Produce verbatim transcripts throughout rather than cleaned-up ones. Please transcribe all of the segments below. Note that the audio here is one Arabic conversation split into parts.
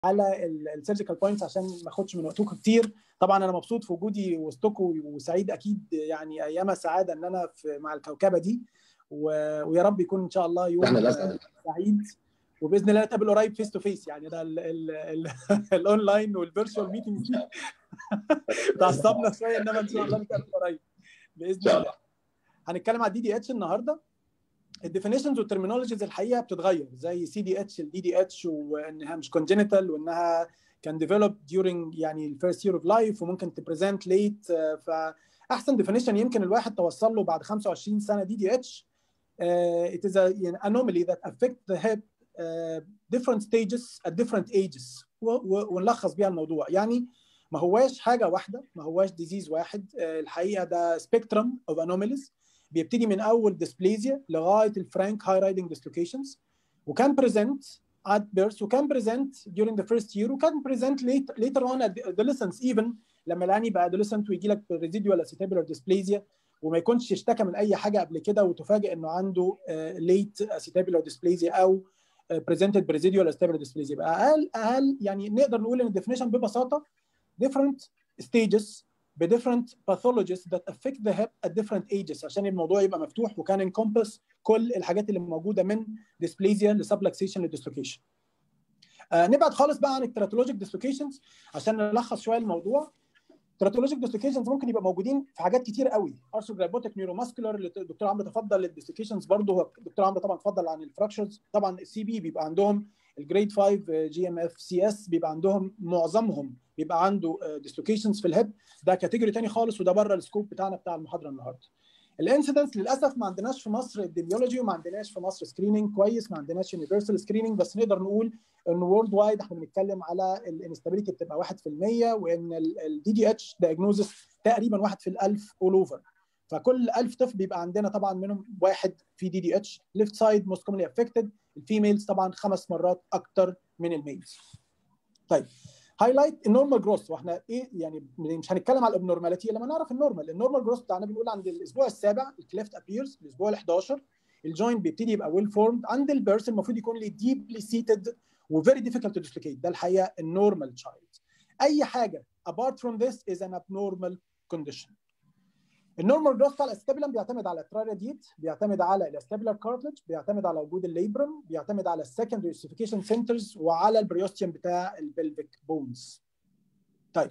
على السيرجيكال بوينتس عشان ما اخدش من وقتكم كتير. طبعا انا مبسوط في وجودي وسطكم وسعيد اكيد، يعني ايام سعاده ان انا في مع الكوكبه دي، ويا رب يكون ان شاء الله يوم سعيد، وباذن الله نتقابل قريب فيس تو فيس. يعني ده الاونلاين والفيرتشوال ميتنج دي تعصبنا شويه، انما ان شاء الله نتقابل قريب باذن الله. هنتكلم على الدي دي اتش النهارده. الديفينيشنز والترمينولوجيز الحقيقه بتتغير، زي سي دي اتش الدي دي اتش، وانها مش كونجنتال، وانها كان ديفلوب during يعني الفيرست يير اوف لايف، وممكن تبريزنت ليت. فاحسن ديفينيشن يمكن الواحد توصل له بعد خمسة وعشرين سنه دي دي اتش uh, it is a you know, anomaly that affect the hip uh, different stages at different ages. ونلخص بيها الموضوع، يعني ما هواش حاجه واحده، ما هواش ديزيز واحد. uh, الحقيقه ده سبيكترم اوف انوماليز بيبتدي من اول ديسبليزيا لغايه الفرانك هاي رايدنج ديسلوكيشنز، وكان بريزنت at birth، وكان بريزنت during the first year، وكان بريزنت later, later on at adolescence even، لما العيان يبقى adolescent ويجي لك residual acetabular dysplasia وما يكونش اشتكى من اي حاجه قبل كده، وتفاجئ انه عنده uh, late acetabular dysplasia او uh, presented residual acetabular dysplasia. يبقى اقل اقل يعني نقدر نقول ان الديفينيشن ببساطه different stages ب different pathologies that affect the hip at different ages، عشان الموضوع يبقى مفتوح وكان encompass كل الحاجات اللي موجوده من dysplasia لسبلكسيشن لديسلوكيشن. آه نبعد خالص بقى عن التراتولوجيك ديسلوكيشنز عشان نلخص شويه الموضوع. التراتولوجيك ديسلوكيشنز ممكن يبقى موجودين في حاجات كتير قوي، ارثروجرايبوتيك نيوروماسكولار اللي الدكتور عمرو تفضل، الديسلوكيشنز برضه هو الدكتور عمرو طبعا اتفضل عن الفراكشرز. طبعا السي بي بيبقى عندهم الجريد خمسة جي ام اف سي اس، بيبقى عندهم معظمهم بيبقى عنده ديسلوكيشنز في الهيب، ده كاتيجوري ثاني خالص، وده بره السكوب بتاعنا بتاع المحاضره النهارده. الانسيدنس للاسف ما عندناش في مصر الديبيولوجي، وما عندناش في مصر سكريننج كويس، ما عندناش يونيفرسال سكريننج، بس نقدر نقول انه وورلد وايد احنا بنتكلم على الانستابيليتي بتبقى واحد في المية، وان الدي دي اتش دايجنوزس تقريبا واحد في الألف اول اوفر. فكل ألف طفل بيبقى عندنا طبعا منهم واحد في دي دي اتش. ليفت سايد موست كومنلي افكتد، الفيميلز طبعا خمس مرات اكتر من الميلز. طيب هايلايت النورمال جروث، واحنا ايه يعني مش هنتكلم على الابنورماليتي لما نعرف النورمال. النورمال جروث بتاعنا بنقول عند الاسبوع السابع الكليفت ابيرز، الاسبوع ال حداشر الجوينت بيبتدي يبقى ويل فورمد، عند البيرث المفروض يكون لي ديبلي سيتد وفيري ديفيكولت تو ديسلوكيت. ده الحقيقه النورمال تشايلد. اي حاجه apart from this is an abnormal condition. النورمال جروث بتاع الاستابيلم بيعتمد على الترايراديت، بيعتمد على الاستابيلر كارتلج، بيعتمد على وجود الليبرم، بيعتمد على السكندري اوسيفيكيشن سنترز، وعلى البريوستيوم بتاع البلفيك بونز. طيب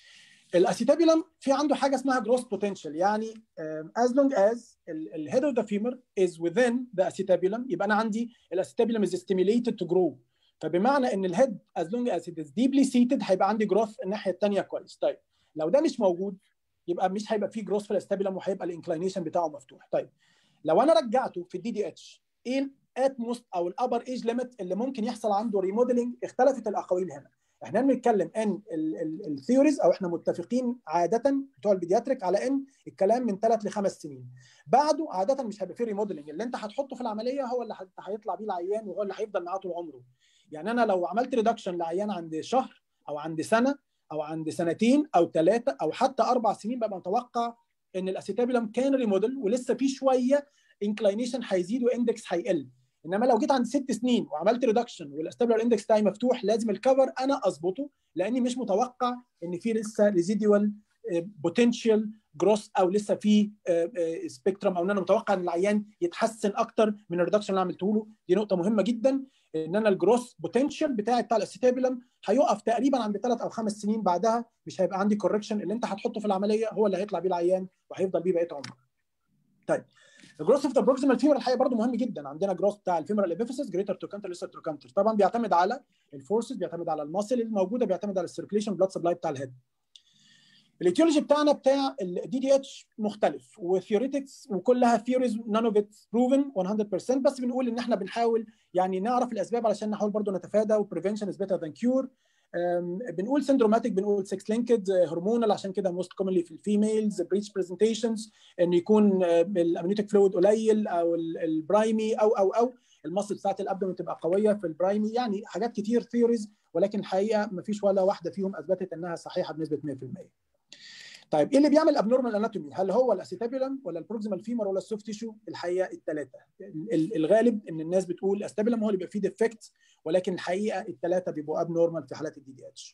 الاسيتابيلم في عنده حاجه اسمها جروث بوتنشال، يعني as long as the head of the femur is within the acetabulum يبقى انا عندي الاسيتابيلم is stimulated to grow. فبمعنى ان الهيد as long as it is deeply seated هيبقى عندي جروث الناحيه الثانيه كويس. طيب لو ده مش موجود يبقى مش هيبقى فيه جروث في الاستابيلم، وهيبقى الانكلينيشن بتاعه مفتوح. طيب لو انا رجعته في الدي دي اتش، ايه الاتموست او الابر ايج ليميت اللي ممكن يحصل عنده ريموديلنج؟ اختلفت الاقاويل هنا. احنا بنتكلم ان الثيوريز او احنا متفقين عاده بتوع البيدياتريك على ان الكلام من ثلاث لخمس سنين. بعده عاده مش هيبقى فيه ريموديلنج، اللي انت هتحطه في العمليه هو اللي هيطلع بيه العيان، وهو اللي هيفضل معاه طول عمره. يعني انا لو عملت ريدكشن لعيان عند شهر او عند سنه او عند سنتين او ثلاثه او حتى اربع سنين، ببقى متوقع ان الاسيتابيلم كان ريموديل ولسه في شويه انكلينيشن هيزيد واندكس هيقل. انما لو جيت عند ست سنين وعملت ريدكشن والاستابيلر اندكس بتاعي مفتوح، لازم الكفر انا اظبطه، لاني مش متوقع ان في لسه ريزيدوال بوتنشال جروث او لسه في سبيكترم، او ان انا متوقع ان العيان يتحسن اكتر من الريدكشن اللي عملته له. دي نقطه مهمه جدا، ان انا الجروث بوتنشال بتاعي بتاع الاسيتابيلم هيقف تقريبا عند ثلاث او خمس سنين، بعدها مش هيبقى عندي كوركشن. اللي انت هتحطه في العمليه هو اللي هيطلع بيه العيان وهيفضل بيه بقيه عمره. طيب الجروث اوف ذا بروكسيمال فيمر الحقيقه برضه مهم جدا. عندنا جروث بتاع الفيمورال ابيفيسس جريتر تروكانتر ليسر تروكانتر، طبعا بيعتمد على الفورسز، بيعتمد على الماسل الموجوده، بيعتمد على السيركيليشن بلاد سبلاي بتاع الهيد. الايتيولوجي بتاعنا بتاع الدي دي اتش مختلف وثيوريتكس، وكلها ثيوريز نون اوف ات بروفن مية بالمية، بس بنقول ان احنا بنحاول يعني نعرف الاسباب علشان نحاول برضه نتفادى، وبريفنشن از بيتر ذان كيور. بنقول سندروماتيك، بنقول سكس لينكد، هرمونال عشان كده موست كومنلي في الفيميلز، بريتش برزنتيشنز، ان يكون الامنيوتيك فلويد قليل، او البرايمي، او او او المصل بتاعت الابدومين تبقى قويه في البرايمي. يعني حاجات كتير ثيوريز، ولكن الحقيقه ما فيش ولا واحده فيهم اثبتت انها صحيحه بنسبه مية بالمية. طيب ايه اللي بيعمل ابنورمال اناتومي؟ هل هو الاسيتابيولم ولا البروكسيمال فيمر ولا السوفت تيشو؟ الحقيقه الثلاثه. الغالب ان الناس بتقول الاستابيولم هو اللي بيبقى فيه ديفكت، ولكن الحقيقه الثلاثه بيبقوا ابنورمال في حالات الدي دي اتش.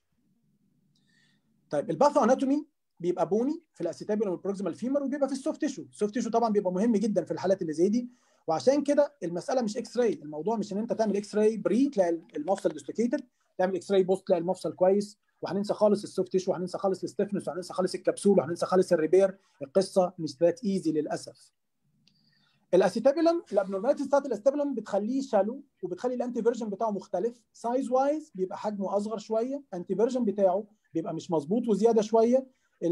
طيب الباثو اناتومي بيبقى بوني في الاسيتابيولم والبروكسيمال فيمر، وبيبقى في السوفت تيشو. السوفت تيشو طبعا بيبقى مهم جدا في الحالات اللي زي دي، وعشان كده المساله مش اكس راي. الموضوع مش ان انت تعمل اكس راي بري تلاقي المفصل ديسلوكيتد، تعمل اكس راي بوست تلاقي المفصل كويس، وهننسى خالص السوفت تيشو، وهننسى خالص الستيفنس، وهننسى خالص الكبسول، وهننسى خالص الريبير. القصه مش ذات ايزي للاسف. الاسيتابيولم الابنورماليتيز بتاعت الاستابيولم بتخليه شالو، وبتخلي الانتي فيرجن بتاعه مختلف. سايز وايز بيبقى حجمه اصغر شويه، انتي فيرجن بتاعه بيبقى مش مظبوط وزياده شويه.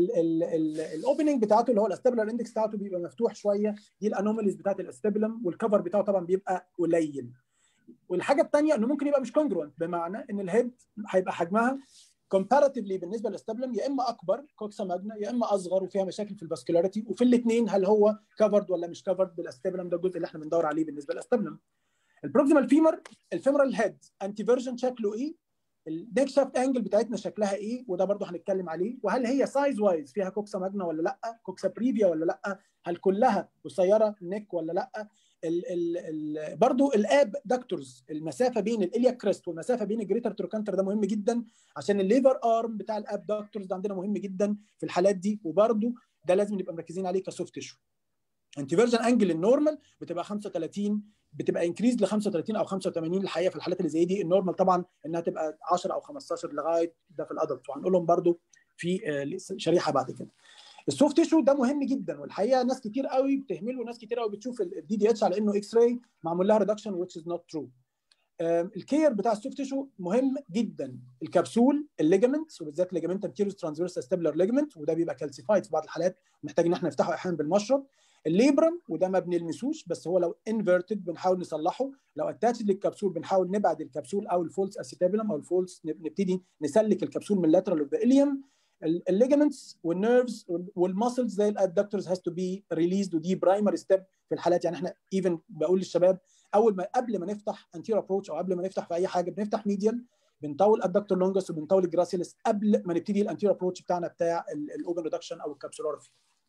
الاوبننج بتاعته اللي هو الاستابيولار اندكس بتاعته بيبقى مفتوح شويه. دي الانوماليز بتاعت الاستابيولم، والكفر بتاعه طبعا بيبقى قليل. والحاجه الثانيه انه ممكن يبقى مش كونجروينت، بمعنى ان الهيد هيبقى حجمها كومباراتيفلي بالنسبه للاستابيولم يا اما اكبر كوكسا ماجنا يا اما اصغر وفيها مشاكل في الفاسكولاريتي، وفي الاثنين هل هو كفرد ولا مش كفرد بالاستابيولم؟ ده الجزء اللي احنا بندور عليه بالنسبه للاستابيولم. البروكسيمال فيمر الفيمورال هيد انتي فيرجن شكله ايه؟ النيك شافت انجل بتاعتنا شكلها ايه؟ وده برضو هنتكلم عليه. وهل هي سايز وايز فيها كوكسا ماجنا ولا لا؟ كوكسا بريفيا ولا لا؟ هل كلها قصيره نيك ولا لا؟ ال ال ال برضو الاب داكتورز، المسافه بين الالياك كريست والمسافه بين الجريتر تروكانتر ده مهم جدا، عشان الليفر ارم بتاع الاب داكتورز ده عندنا مهم جدا في الحالات دي، وبرضو ده لازم نبقى مركزين عليه كسوفت تيشو. انتي فيرجن انجل النورمال بتبقى خمسة وثلاثين، بتبقى انكريز ل خمسة وثلاثين او خمسة وثمانين الحقيقه في الحالات اللي زي دي. النورمال طبعا انها تبقى عشرة او خمستاشر لغايه ده في الادلت، وهنقولهم برضو في شريحه بعد كده. السوفت تيشو ده مهم جدا، والحقيقه ناس كتير قوي بتهمله، وناس كتير قوي بتشوف الدي دي اتش على انه اكس راي معمول لها ريدكشن which is not true. الكير بتاع السوفت تيشو مهم جدا. الكبسول، الليجمنتس وبالذات ليجمنت انتيريور ترانسفيرس استابيولار ليجمنت، وده بيبقى كالسيفايد في بعض الحالات محتاج ان احنا نفتحه احيانا بالمشرط. الليبرم وده ما بنلمسوش، بس هو لو انفيرتد بنحاول نصلحه، لو اتاتشد للكبسول بنحاول نبعد الكبسول او الفولس اسيتابيولم او الفولس، نبتدي نسلك الكبسول من اللاترال اوف ذا اليوم. الليجمنتس والنيرفز والماسلز زي الادكتورز هاز تو بي ريليزد، ودي برايمري ستيب في الحالات. يعني احنا ايفن بقول للشباب اول ما قبل ما نفتح انتير ابروتش او قبل ما نفتح في اي حاجه بنفتح ميديال، بنطول الادكتور لونجس وبنطول الجراسيلس قبل ما نبتدي الانتير ابروتش بتاعنا بتاع الاوبن ريدكشن او الكبسولارفي.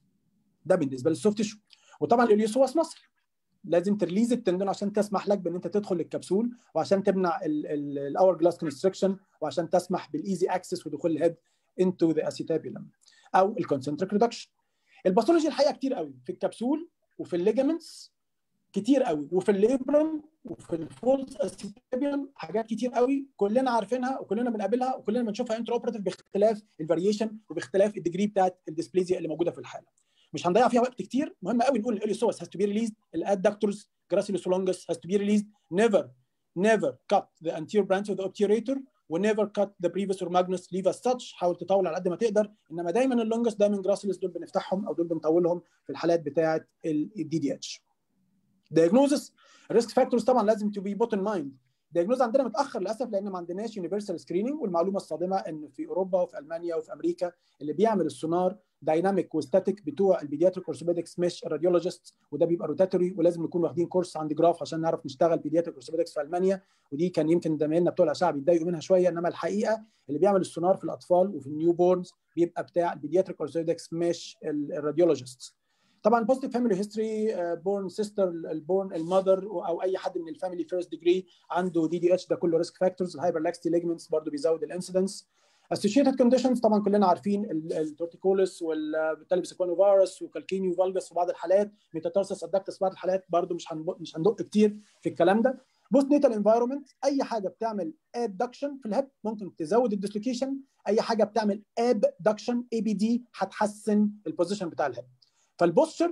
ده بالنسبه للسوفت تيشو. وطبعا اليوسواس مصل لازم تريليز التندون عشان تسمح لك بان انت تدخل للكبسول، وعشان تمنع الاور جلاس كونستريكشن، وعشان تسمح بالايزي اكسس ودخول الهيد انتو ذا اسيتابيولم او الكونسنتريك ريدكشن. الباثولوجي الحقيقه كتير قوي في الكبسول وفي الليجامنتس كتير قوي، وفي الليبرم وفي الفولز اسيتابيولم حاجات كتير قوي كلنا عارفينها وكلنا بنقابلها وكلنا بنشوفها انتر اوبراتيف باختلاف الفاريشن وباختلاف الديجري بتاعت الديسبليزيا اللي موجوده في الحاله. مش هنضيع فيها وقت كتير. مهم قوي نقول الاليوسوس has to be released, الادكتورز gracilis longus has to be released. never never cut the anterior branch of the obturator و never cut the brevis or magnus. leave as such. حاول تطول على قد ما تقدر، انما دايما اللونجس دايما gracilis دول بنفتحهم او دول بنطولهم في الحالات بتاعه الدي دي اتش. diagnosis risk factors طبعا لازم to be put in mind. diagnosis عندنا متاخر للاسف لان ما عندناش universal screening. والمعلومه الصادمه ان في اوروبا وفي المانيا وفي امريكا اللي بيعمل السونار دايناميك وستاتيك بتوع البيدياتريك اورثوبيدكس مش الراديولوجيست، وده بيبقى روتاتوري ولازم نكون واخدين كورس عند جراف عشان نعرف نشتغل بيدياتريك اورثوبيدكس في المانيا. ودي كان يمكن زمايلنا بتوع الاشعه بيتضايقوا منها شويه، انما الحقيقه اللي بيعمل السونار في الاطفال وفي النيو بورنز بيبقى بتاع البيدياتريك اورثوبيدكس مش الراديولوجيست. طبعا بوزيتيف فاميلي هيستوري، بورن سيستر، البورن المذر او اي حد من الفاميلي فيرست ديجري عنده دي دي اتش، ده كله ريسك فاكتورز. الهايبرلاكستي ليجمنتس برضه بيزود الانسيدنس. associated conditions طبعا كلنا عارفين التورتيكولس والبالتالي بيسيكونو فيروس وكالكينيو فالجس في بعض الحالات، ميتاتارسس ادكتس في بعض الحالات، برضه مش هندق مش هندق كتير في الكلام ده. بوست نيتال انفايرمنت، اي حاجه بتعمل ابدكشن في الهيب ممكن تزود الديسلوكيشن، اي حاجه بتعمل ابدكشن اي بي دي هتحسن البوزيشن بتاع الهيب. فالبوستشر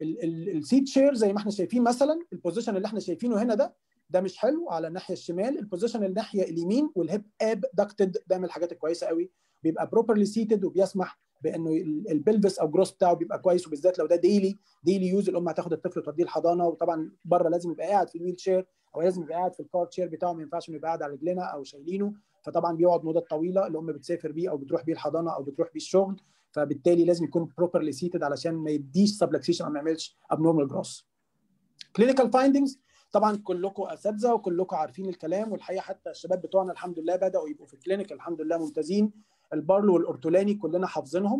السيت شير زي ما احنا شايفين مثلا، البوزيشن اللي احنا شايفينه هنا ده ده مش حلو على الناحيه الشمال. البوزيشن الناحيه اليمين والهيب اب دكتد ده من الحاجات الكويسه قوي، بيبقى بروبرلي سيتد وبيسمح بانه البلفس او جروس بتاعه بيبقى كويس، وبالذات لو ده ديلي ديلي يوز الام هتاخد الطفل توديه الحضانه. وطبعا بره لازم يبقى قاعد في الويل شير او لازم يبقى قاعد في الكار شير بتاعه، ما ينفعش يبقى قاعد على رجلنا او شايلينه، فطبعا بيقعد مده طويله الام بتسافر بيه او بتروح بيه الحضانه او بتروح بيه الشغل، فبالتالي لازم يكون بروبرلي سيتد علشان ما يديش سبلكسيشن او ما يعملش ابنورمال جروس. كلينيكال فايندنجز طبعا كلكم اساتذه وكلكم عارفين الكلام، والحقيقه حتى الشباب بتوعنا الحمد لله بداوا يبقوا في الكلينيك الحمد لله ممتازين. البارلو والاورتولاني كلنا حافظينهم،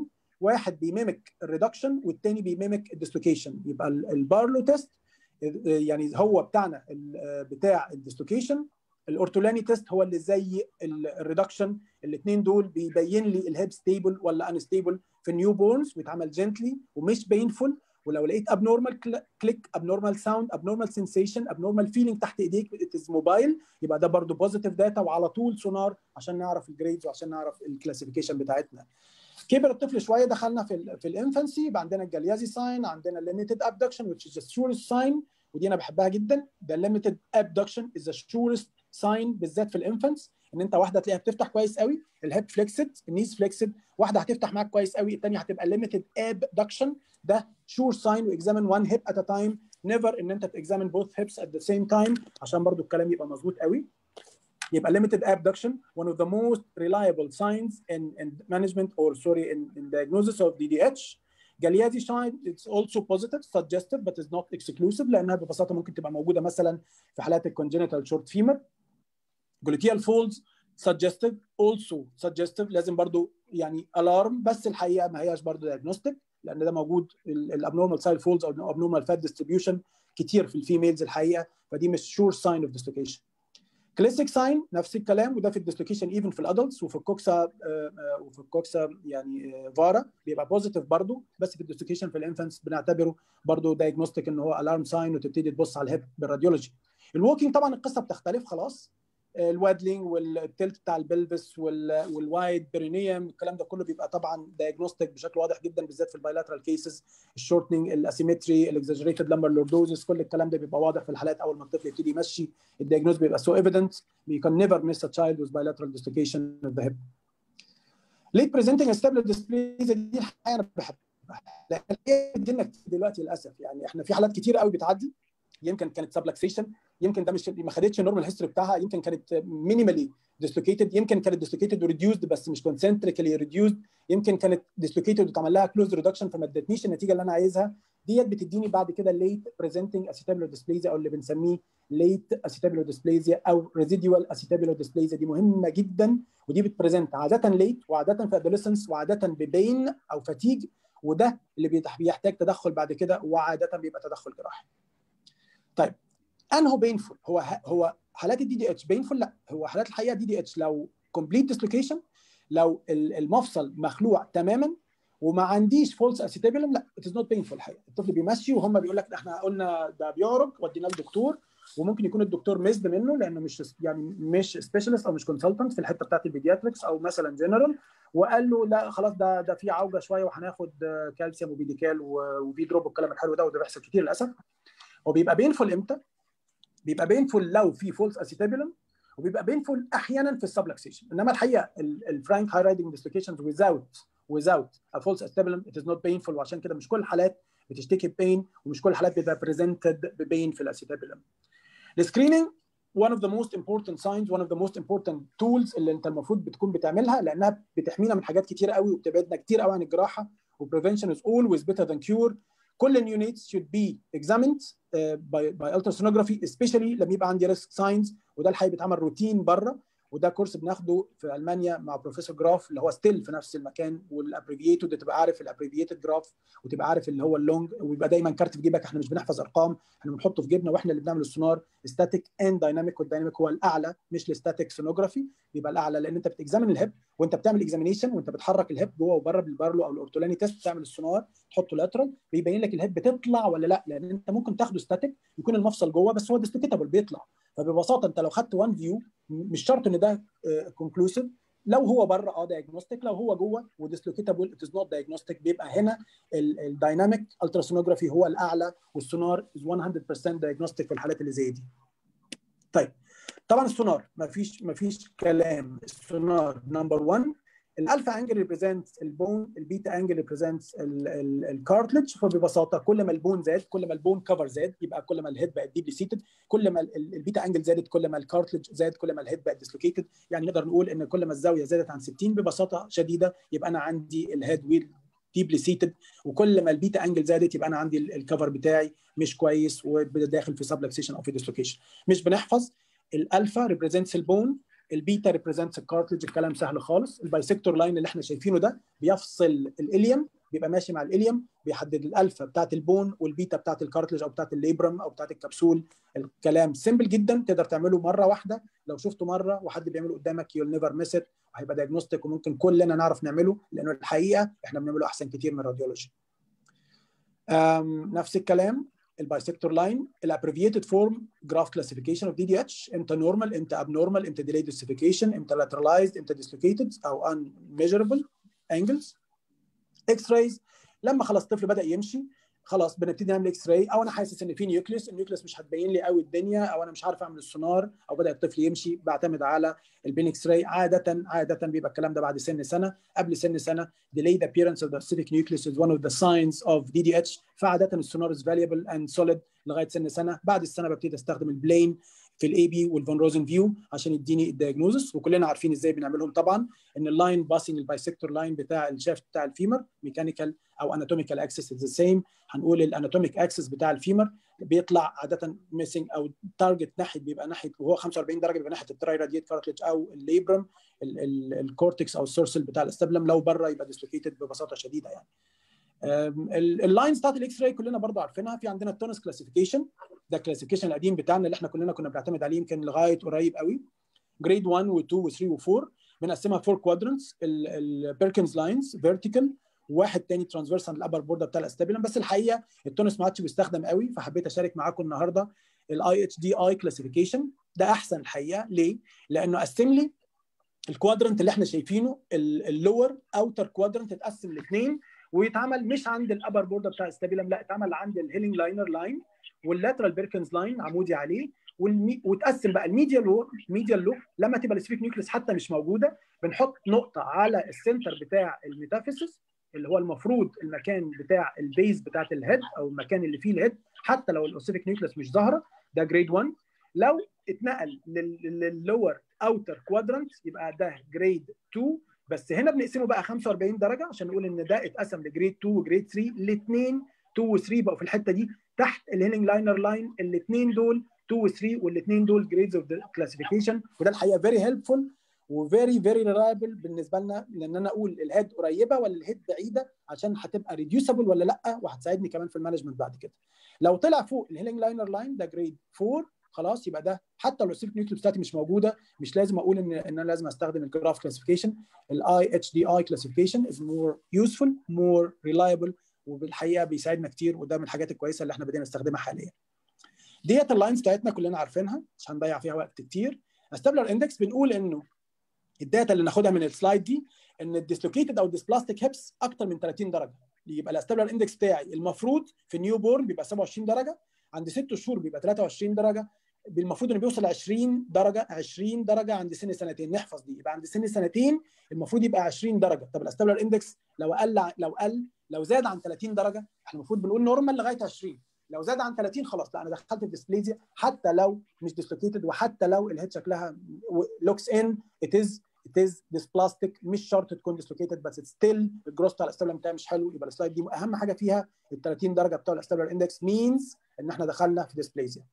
واحد بيميمك الريدكشن والتاني بيميمك الديسلوكيشن. يبقى البارلو تيست يعني هو بتاعنا بتاع الديسلوكيشن، الاورتولاني تيست هو اللي زي الريدكشن. الاثنين دول بيبين لي الهيب ستيبل ولا انستيبل في النيو بورنز، ويتعمل جنتلي ومش بينفول. ولو لقيت ابنورمال كليك، ابنورمال ساوند، ابنورمال سنسيشن، ابنورمال فيلينج تحت ايديك اتز موبايل، يبقى ده برضو بوزيتيف داتا، وعلى طول سونار عشان نعرف الجريدز وعشان نعرف الكلاسيفيكيشن بتاعتنا. كبر الطفل شويه دخلنا في ال في الانفانسي، يبقى عندنا الجاليازي ساين، عندنا الليميتد ابدكشن which is the surest sign، ودي انا بحبها جدا. the limited abduction is the surest sign بالذات في الانفانتس، ان انت واحده تلاقيها بتفتح كويس قوي، الهيب فليكسد، النيز فليكسد، واحده هتفتح معاك كويس قوي، الثانيه هتبقى limited abduction. ده sure sign. واكزامين one hip at a time، never ان انت تexamine both hips at the same time عشان برضو الكلام يبقى مظبوط قوي. يبقى limited abduction one of the most reliable signs in, in management or sorry in, in diagnosis of D D H. Galeazzi sign it's also positive suggestive but is not exclusive، لانها ببساطه ممكن تبقى موجوده مثلا في حالات الcongenital short femur. gluteal folds suggestive also suggestive، لازم برضو يعني alarm، بس الحقيقه ما هياش برضو diagnostic، لان ده موجود الابنورمال سايد فولدز او abnormal fat distribution كتير في الفيميلز الحقيقه، فدي مش sure sign of dislocation. كلاسيك ساين نفس الكلام، وده في الديسلوكيشن ايفن في الادلتس، وفي الكوكسا وفي الكوكسا يعني فارا بيبقى بوزيتيف برضو، بس في الديسلوكيشن في الانفانتس بنعتبره برضو دايجنوستيك ان هو الارم ساين، وتبتدي تبص على الهيب بالراديولوجي. الووكينج طبعا القصه بتختلف خلاص، الوادلينج والتلت بتاع البلفس والوايد برينيوم، الكلام ده كله بيبقى طبعا دايجنوستيك بشكل واضح جدا، بالذات في البايلاترال كيسز، الشورتنج، الاسيمتري، الاكزاجريتد لامبر لوردوزس، كل الكلام ده بيبقى واضح في الحالات اول ما الطفل يبتدي يمشي، الدايجنوز بيبقى سو ايفيدنت. We can never miss a child with bilateral dislocation of the hip. late presenting acetabular dysplasia دي الحقيقه انا بحبها، لان هي بتجيلنا دلوقتي للاسف. يعني احنا في حالات كتير قوي بتعدي، يمكن كانت سبلكسيشن، يمكن ده مش ما خدتش النورمال هيستوري بتاعها، يمكن كانت مينيمالي ديسلوكيتد، يمكن كانت ديسلوكيتد وريديوسد بس مش كونسنتريكالي ريديوسد، يمكن كانت ديسلوكيتد واتعمل لها كلوز ريدكشن فما ادتنيش النتيجه اللي انا عايزها. ديت بتديني بعد كده ليت بريزنتنج اسيتابولار ديسبليزيا، او اللي بنسميه ليت اسيتابولار ديسبليزيا او ريزيديوال اسيتابولار ديسبليزيا. دي مهمه جدا، ودي بتبريزنت عاده ليت، وعاده في ادوليسنس، وعاده ببين او فتيج، وده اللي بيحتاج تدخل بعد كده، وعاده بيبقى تدخل جراحي. طيب انه بينفول، هو هو حالات الدي دي اتش بينفول؟ لا، هو حالات الحقيقه دي دي اتش لو كومبليت ديسلوكيشن، لو المفصل مخلوع تماما وما عنديش فولس اسيتابيلم، لا ات از نوت بينفول الحقيقه. الطفل بيمشي وهم بيقول لك احنا قلنا ده بيعرج، ودينا للدكتور، وممكن يكون الدكتور مزد منه لانه مش يعني مش سبيشالست او مش كونسلتنت في الحته بتاعت البيدياتريكس او مثلا جنرال، وقال له لا خلاص ده ده في عوجه شويه وهناخد كالسيوم وبيديكال وفي دروب والكلام الحلو ده، وده بيحصل كتير للاسف. وبيبقى بينفول امتى؟ بيبقى بينفول لو في فولس اسيتابيلم، وبيبقى بينفول احيانا في السبلكسيشن. انما الحقيقه الفرانك هاي رايدنج ديسلوكيشنز without without a false acetabulum it is not painful، وعشان كده مش كل الحالات بتشتكي ببين، ومش كل الحالات بتبقى presented ببين في الاسيتابيلم. السكريننج one of the most important signs one of the most important tools اللي انت المفروض بتكون بتعملها، لانها بتحمينا من حاجات كتير قوي وبتبعدنا كتير قوي عن الجراحه، وprevention is always better than cure. كل النيونيتس should be examined uh, by, by ultrasonography especially لما يبقى عندي risk signs، وده الحقيقه بيتعمل روتين بره، وده كورس بناخده في المانيا مع بروفيسور جراف اللي هو ستيل في نفس المكان، والابريفيتد تبقى عارف الابريفيتد جراف، وتبقى عارف اللي هو اللونج، ويبقى دايما كارت في جيبك. احنا مش بنحفظ ارقام، احنا بنحطه في جيبنا واحنا اللي بنعمل السونار ستاتيك اند دايناميك، والدايناميك هو الاعلى مش الستاتيك سونوجرافي، بيبقى الاعلى لان انت بتكزامن الهيب وانت بتعمل اكزامينيشن، وانت بتحرك الهيب جوه وبره بالبارلو او الاورتولاني تيست، بتعمل السونار تحطه لاترال بيبين لك الهيب بتطلع ولا لا، لان انت ممكن تاخده ستاتيك يكون المفصل جوه بس هو ديسلوكيتابل بيطلع، فببساطه انت لو خدت وان فيو مش شرط ان ده كونكلوسيف، لو هو بره اه دايجنوستيك، لو هو جوه وديسلوكيتابل ات از نوت دايجنوستيك، بيبقى هنا الدايناميك التراسونوجرافي هو الاعلى، والسونار از مية بالمية دايجنوستيك في الحالات اللي زي دي. طيب طبعا السونار ما فيش ما فيش كلام، السونار نمبر واحد. الالفا انجل ريبريزنتس البون، البيتا انجل ريبريزنتس الكارتلج، فببساطه كل ما البون زاد، كل ما البون كفر زاد، يبقى كل ما الهيد بقت ديبلي سيتد، كل ما البيتا انجل زادت كل ما الكارتلج زاد، كل ما الهيد بقت ديسلوكيتد. يعني نقدر نقول ان كل ما الزاويه زادت عن ستين ببساطه شديده يبقى انا عندي الهيد ويل ديبلي سيتد، وكل ما البيتا انجل زادت يبقى انا عندي الكفر بتاعي مش كويس وداخل في سبلكسيشن او في ديسلوكيشن. مش بنحفظ. الالفا ريبريزنتس البون، البيتا ريبريزنتس الكارتلج، الكلام سهل خالص. البايسكتور لاين اللي احنا شايفينه ده بيفصل الاليوم، بيبقى ماشي مع الاليوم، بيحدد الالفا بتاعت البون والبيتا بتاعت الكارتلج او بتاعت الليبرم او بتاعت الكبسول. الكلام سيمبل جدا، تقدر تعمله مره واحده. لو شفته مره وحد بيعمله قدامك يول نيفر ميس ات، وهيبقى دايجنوستيك وممكن كلنا نعرف نعمله، لانه الحقيقه احنا بنعمله احسن كتير من الراديولوجي. نفس الكلام البايسكتور لاين، الابريفيتد فورم جراف كلاسيفيكيشن اوف دي دي اتش، امتى نورمال، امتى ابنورمال، امتى ديليد اوسيفيكيشن، امتى لاترلايزد، امتى ديسلوكيتد او ان ميجربل انجلز. اكس رايز، لما خلاص الطفل بدا يمشي خلاص بنبتدي نعمل اكس راي، او انا حاسس ان في نيوكليس، النيوكليس مش هتبين لي قوي الدنيا، او انا مش عارف اعمل السونار، او بدا الطفل يمشي، بعتمد على البين اكس راي. عاده عاده بيبقى الكلام ده بعد سن سنه. قبل سن سنه delayed appearance of the specific nucleus is one of the signs of دي دي اتش، فعاده السونار is valuable and solid لغايه سن سنه. بعد السنه ببتدي استخدم البلين في الاي بي والفون روزن فيو عشان يديني الدايجنوزس. وكلنا عارفين ازاي بنعملهم طبعا، ان اللاين باسنج البايسكتور لاين بتاع الشافت بتاع الفيمر ميكانيكال او اناتوميكال اكسس ذا سيم. هنقول الاناتوميك اكسس بتاع الفيمر بيطلع عاده ميسنج او تارجت ناحيه، بيبقى ناحيه وهو خمسة وأربعين درجه بيبقى ناحيه التراي راديت كارتلج او الليبرم الكورتكس او السورسل بتاع الاستابلم. لو بره يبقى ديسلوكيتد ببساطه شديده يعني. اللاينز بتاعت الاكس راي كلنا برضو عارفينها. في عندنا التونس كلاسيفيكيشن، ده الكلاسيفيكيشن القديم بتاعنا اللي احنا كلنا كنا بنعتمد عليه يمكن لغايه قريب قوي. جريد واحد و2 و3 و4 بنقسمها فور كوادرنتس. البيركنز لاينز فيرتيكال، وواحد تاني ترانسفيرسال الابر بوردر بتاع الاستابيلم. بس الحقيقه التونس ما عادش بيستخدم قوي، فحبيت اشارك معاكم النهارده الاي اتش دي اي كلاسيفيكيشن. ده احسن الحقيقه. ليه؟ لانه قسم لي الكوادرنت اللي احنا شايفينه، اللور اوتر كوادرنت اتقسم لاثنين، ويتعمل مش عند الابر بوردر بتاع الاستابيلم، لا اتعمل عند الهيلينج لاينر لاين واللاترال بيركنز لاين عمودي عليه، والمي... وتقسم بقى الميديال لو ميديال لو لما تبقى السبيك نيوكليس حتى مش موجوده بنحط نقطه على السنتر بتاع الميتافيسيس اللي هو المفروض المكان بتاع البيز بتاعت الهيد او المكان اللي فيه الهيد، حتى لو الاوسيفيك نيوكليس مش ظاهره. ده جريد واحد. لو اتنقل لللور اوتر كوادرنت يبقى ده جريد اتنين. بس هنا بنقسمه بقى خمسة وأربعين درجه عشان نقول ان ده اتقسم لجريد اتنين وجريد تلاتة. الاثنين اتنين و تلاتة بقوا في الحته دي تحت الهيلينج لاينر لاين. الاثنين دول اتنين و تلاتة والاثنين دول جريدز اوف كلاسيفيكيشن. وده الحقيقه فيري هيلبفول وفيري فيري ريلايبل بالنسبه لنا، لان انا اقول الهيد قريبه ولا الهيد بعيده عشان هتبقى ريديوسبل ولا لا، وهتساعدني كمان في المانجمنت بعد كده. لو طلع فوق الهيلينج لاينر لاين ده جريد اربعة خلاص، يبقى ده حتى لو السيلف نيوكليس بتاعتي مش موجوده مش لازم اقول ان ان انا لازم استخدم الجراف كلاسيفيكيشن. الاي اتش دي اي كلاسيفيكيشن از مور يوسفول مور ريلايبل، وبالحقيقه بيساعدنا كتير، وده من الحاجات الكويسه اللي احنا بدينا نستخدمها حاليا. ديت اللاينز بتاعتنا كلنا عارفينها، مش هنضيع فيها وقت كتير. استابلر اندكس بنقول انه الداتا اللي ناخدها من السلايد دي ان الديسلوكيتد او الديسبلاستيك هيبس اكتر من تلاتين درجه، يبقى الاستابلر اندكس بتاعي المفروض في نيو بورن بيبقى سبعة وعشرين درجه، عند ست شهور بيبقى تلاتة وعشرين درجه، بالمفروض انه بيوصل عشرين درجه عشرين درجه عند سن سنتين. نحفظ دي، يبقى عند سن سنتين المفروض يبقى عشرين درجه. طب الاستابلر اندكس لو قل لو قل لو زاد عن تلاتين درجه احنا المفروض بنقول نورمال لغايه عشرين، لو زاد عن تلاتين خلاص لا انا دخلت في ديسبليزيا، حتى لو مش ديسلوكيتد وحتى لو الهيد شكلها لوكس ان ات از ات از ديسبلاستيك، مش شرط تكون ديسلوكيتد بس ستيل الجروس بتاع الاستابلر بتاعي مش حلو. يبقى السلايد دي اهم حاجه فيها ال تلاتين درجه بتوع الاستابلر اندكس مينز ان احنا دخلنا في ديسبليزيا.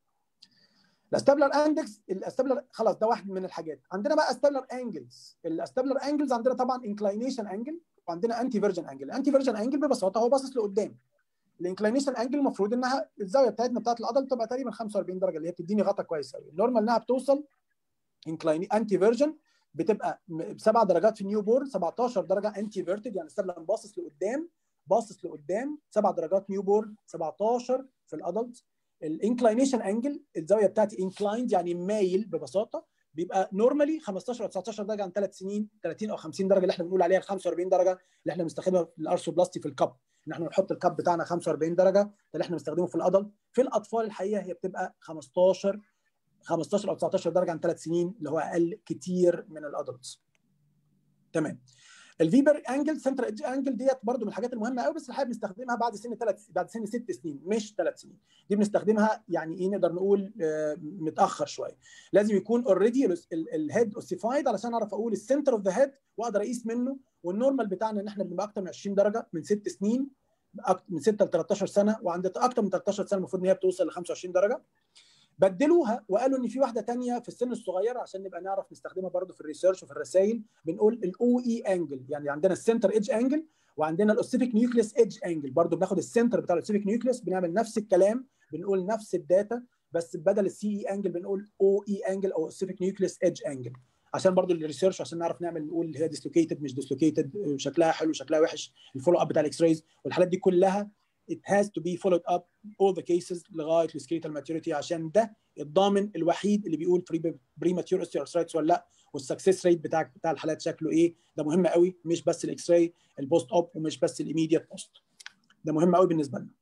الاستابلر اندكس الاستابلر خلاص ده واحد من الحاجات. عندنا بقى استابلر انجلز. الاستابلر انجلز عندنا طبعا انكلاينيشن انجل وعندنا انتي فيرجن انجل. الانتي فيرجن انجل ببساطه هو باصص لقدام. الانكلاينيشن انجل المفروض انها الزاويه بتاعتنا بتاعت العضله تبقى تقريبا خمسة وأربعين درجه، اللي هي بتديني غطا كويس قوي. النورمال انها بتوصل انكلاين انتي فيرجن بتبقى بسبع درجات في النيو بورن، سبعتاشر درجه انتي فيرتد يعني الاستابلر باصص لقدام باصص لقدام، سبع درجات نيو بورن، سبعتاشر في الادلت. الانكلاينيشن انجل الزاويه بتاعتي انكلايند يعني مايل ببساطه، بيبقى نورمالي خمستاشر او تسعتاشر درجه عن ثلاث سنين، تلاتين او خمسين درجه اللي احنا بنقول عليها ال خمسة وأربعين درجه اللي احنا بنستخدمها في الارثروبلاستي في الكاب، ان احنا نحط الكاب بتاعنا خمسة وأربعين درجه ده اللي احنا بنستخدمه في الادلت. في الاطفال الحقيقه هي بتبقى خمستاشر خمستاشر او تسعتاشر درجه عن ثلاث سنين اللي هو اقل كتير من الادلتس. تمام. الفيبر انجل سنتر ايدج انجل ديت برضو من الحاجات المهمه قوي، بس الحقيقه بنستخدمها بعد سن ثلاث بعد سن ست سنين مش ثلاث سنين. دي بنستخدمها يعني ايه نقدر نقول آه متاخر شويه. لازم يكون اوريدي الهيد اوسيفايد علشان اعرف اقول السنتر اوف ذا هيد واقدر اقيس منه. والنورمال بتاعنا ان احنا بنبقى اكتر من عشرين درجه من ست سنين، من ستة ل تلتاشر سنه، وعند اكتر من تلتاشر سنه المفروض ان هي بتوصل ل خمسة وعشرين درجه. بدلوها وقالوا ان في واحده ثانيه في السن الصغير عشان نبقى نعرف نستخدمها برضو في الريسيرش وفي الرسائل، بنقول الاو اي انجل. يعني عندنا السنتر ايدج انجل وعندنا الاوسيفيك نيوكليس ايدج انجل، برضو بناخد السنتر بتاع الاوسيفيك نيوكليس بنعمل نفس الكلام، بنقول نفس الداتا، بس بدل السي اي انجل بنقول او اي انجل او اوسيفيك نيوكليس ايدج انجل، عشان برضو الريسيرش عشان نعرف نعمل نقول هي ديسلوكيتد مش ديسلوكيتد، شكلها حلو شكلها وحش، الفولو اب بتاع الاكس رايز والحالات دي كلها it has to be followed up all the cases لغايه السكيلتال ماتيوريتي، عشان ده الضامن الوحيد اللي بيقول بري ماتيور اوستيوارثرايتس ولا لا، والسكسس ريت بتاع بتاع الحالات شكله ايه. ده مهم قوي، مش بس الاكس راي البوست اوب ومش بس الايميديت بوست، ده مهم قوي بالنسبه لنا.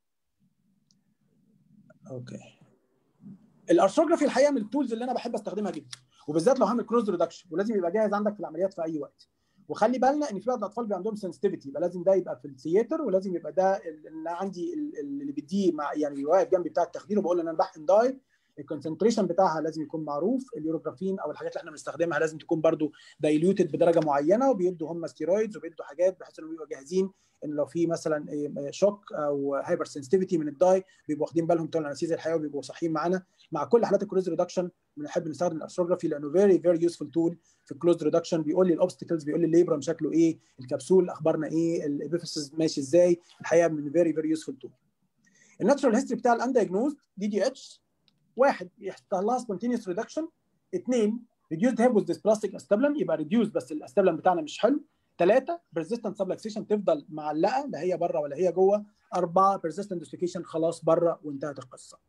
اوكي، الارثروجرافي الحقيقه من التولز اللي انا بحب استخدمها جدا، وبالذات لو هعمل كلوز ريدكشن، ولازم يبقى جاهز عندك في العمليات في اي وقت. وخلي بالنا ان في بعض الاطفال بيبقى عندهم سنسيتيفيتي، يبقى لازم ده يبقى في الثياتر، ولازم يبقى ده اللي عندي اللي بيديه مع يعني واقف جنبي بتاع التخدير وبقول له ان انا بحقن داي، الكونسنتريشن بتاعها لازم يكون معروف، اليوروجرافين او الحاجات اللي احنا بنستخدمها لازم تكون برضو دايليوتد بدرجه معينه، وبيدوا هم ستيرويدز وبيدوا حاجات بحيث انهم يبقوا جاهزين ان لو في مثلا شوك او هايبر سنسيتيفيتي من الداي بيبقوا واخدين بالهم بتوع الانستيزيا الحيوي وبيبقوا صاحيين معانا. مع كل حالات الكلوز ريدكشن بنحب نستخدم الارثروجرافي لانه فيري فيري يوسفول تول في الكلوز ريدكشن، بيقول لي الاوبستكلز، بيقول لي الليبرم شكله ايه، الكبسول اخبارنا ايه، الابيفيسز ماشي ازاي، الحقيقه من فيري فيري يوسفول تول. الناتشرال هيستوري بتاع الاندايجنوزد دي دي اتش، واحد يحصل لها سبونتينيوس ريدكشن، اثنين ريديوسد هيب وذ ديسبلاستيك استابلم، يبقى ريديوس بس الاستابلم بتاعنا مش حلو، ثلاثه بيرزيستنت سبلكسيشن تفضل معلقه لا هي بره ولا هي جوه، اربعه بيرزيستنت ديسلوكيشن خلاص بره وانتهت القصه.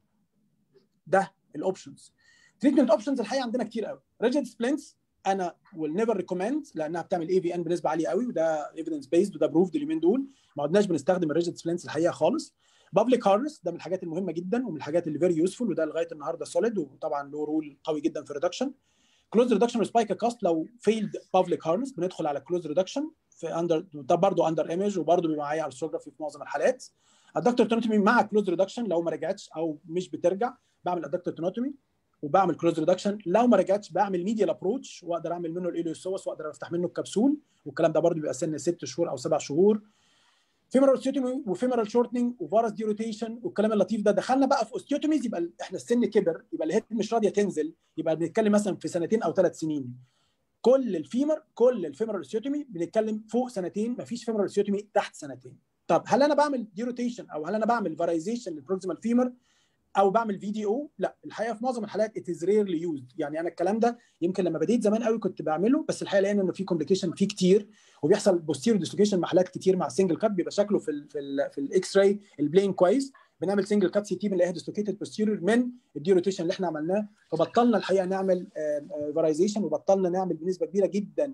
ده الاوبشنز. تريتمنت اوبشنز الحقيقه عندنا كتير قوي. ريجيد سبلينتس انا ويل نيفر ريكومند لانها بتعمل اي في ان بنسبه عاليه قوي، وده ايفيدنس بيسد وده بروفد اليومين دول، ما عدناش بنستخدم الريجيد سبلينتس الحقيقه خالص. بابليك هارنس ده من الحاجات المهمه جدا ومن الحاجات اللي فيري يوسفول، وده لغايه النهارده سوليد وطبعا له رول قوي جدا في الريدكشن. كلوز ريدكشن سبايك كاست لو فيلد بابليك هارنس بندخل على كلوز ريدكشن في اندر، ده برضه اندر ايمج وبرضه بيبقى معايا ارثروجرافي في معظم الحالات. الدكتور تونوتومي مع كلوز ريدكشن لو ما رجعتش او مش بترجع بعمل الدكتور تونوتومي وبعمل كلوز ريدكشن، لو ما رجعتش بعمل ميديال ابروتش واقدر اعمل منه الاليوسوس واقدر افتح منه الكبسول، والكلام ده برضه بيبقى سن ست شهور او سبع شهور. فيمورال اوستيوتومي وفيمورال شورتنج وفارس ديوروتيشن والكلام اللطيف ده. دخلنا بقى في اوستيوتوميز يبقى احنا السن كبر، يبقى الهيد مش راضيه تنزل، يبقى بنتكلم مثلا في سنتين او ثلاث سنين. كل الفيمر كل الفيمورال اوستيوتومي بنتكلم فوق سنتين، مفيش فيمورال اوستيوتومي تحت سنتين. طب هل انا بعمل ديروتيشن او هل انا بعمل فارايزيشن للبروكسيمال فيمر او بعمل في دي او؟ لا، الحقيقه في معظم الحالات ات از ريرلي يوزد. يعني انا الكلام ده يمكن لما بديت زمان قوي كنت بعمله، بس الحقيقه لقينا انه في كومبليكيشن فيه كتير وبيحصل بوستيريور ديسلوكيشن مع حالات كتير مع سنجل كات، بيبقى شكله في ال في ال في الاكس راي البلين كويس، بنعمل سنجل كات سي تي بنلاقيها ديسلوكيتد بوستيريور من الديروتيشن اللي احنا عملناه، فبطلنا الحقيقه نعمل فارايزيشن وبطلنا نعمل بنسبه كبيره جدا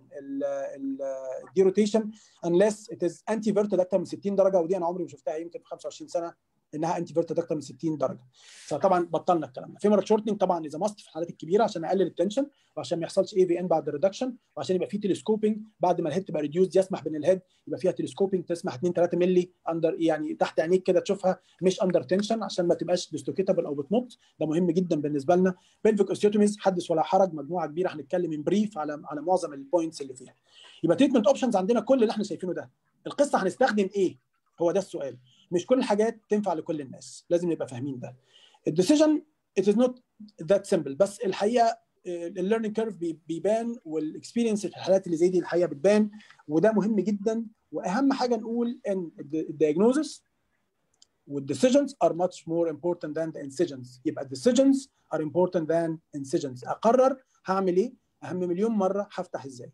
الديروتيشن انليس ات از انتي فيرتد اكتر من ستين درجه، ودي انا عمري ما شفتها يمكن في خمسة وعشرين سنه انها انتي فيرتد اكتر من ستين درجه، فطبعا بطلنا الكلام ده. فيمورال شورتنج طبعا اذا ماست في الحالات الكبيره عشان اقلل التنشن وعشان ما يحصلش اي في ان بعد الريدكشن، وعشان يبقى في تلسكوبينج بعد ما الهيد تبقى ريديوز يسمح بين الهيد يبقى فيها تلسكوبينج تسمح اتنين تلاتة مللي اندر، يعني تحت عينيك كده تشوفها مش اندر تنشن عشان ما تبقاش ديستوكيتابل او بتنط، ده مهم جدا بالنسبه لنا. بلفيك اوستيوتوميز حدث ولا حرج، مجموعه كبيره هنتكلم من بريف على على معظم البوينتس اللي فيها. يبقى تريتمنت اوبشنز عندنا كل اللي احنا شايفينه ده. القصه هنستخدم ايه؟ هو ده السؤال. مش كل الحاجات تنفع لكل الناس، لازم نبقى فاهمين ده. الديسيجن it is not that simple، بس الحقيقه الليرنينج كيرف بيبان والاكسبيرينس في الحالات اللي زي دي الحقيقه بتبان، وده مهم جدا. واهم حاجه نقول ان الدياجنوزس والديسيجنز are much more important than the incisions. يبقى الديسيجنز are important than incisions. اقرر هعمل ايه، اهم مليون مره هفتح ازاي.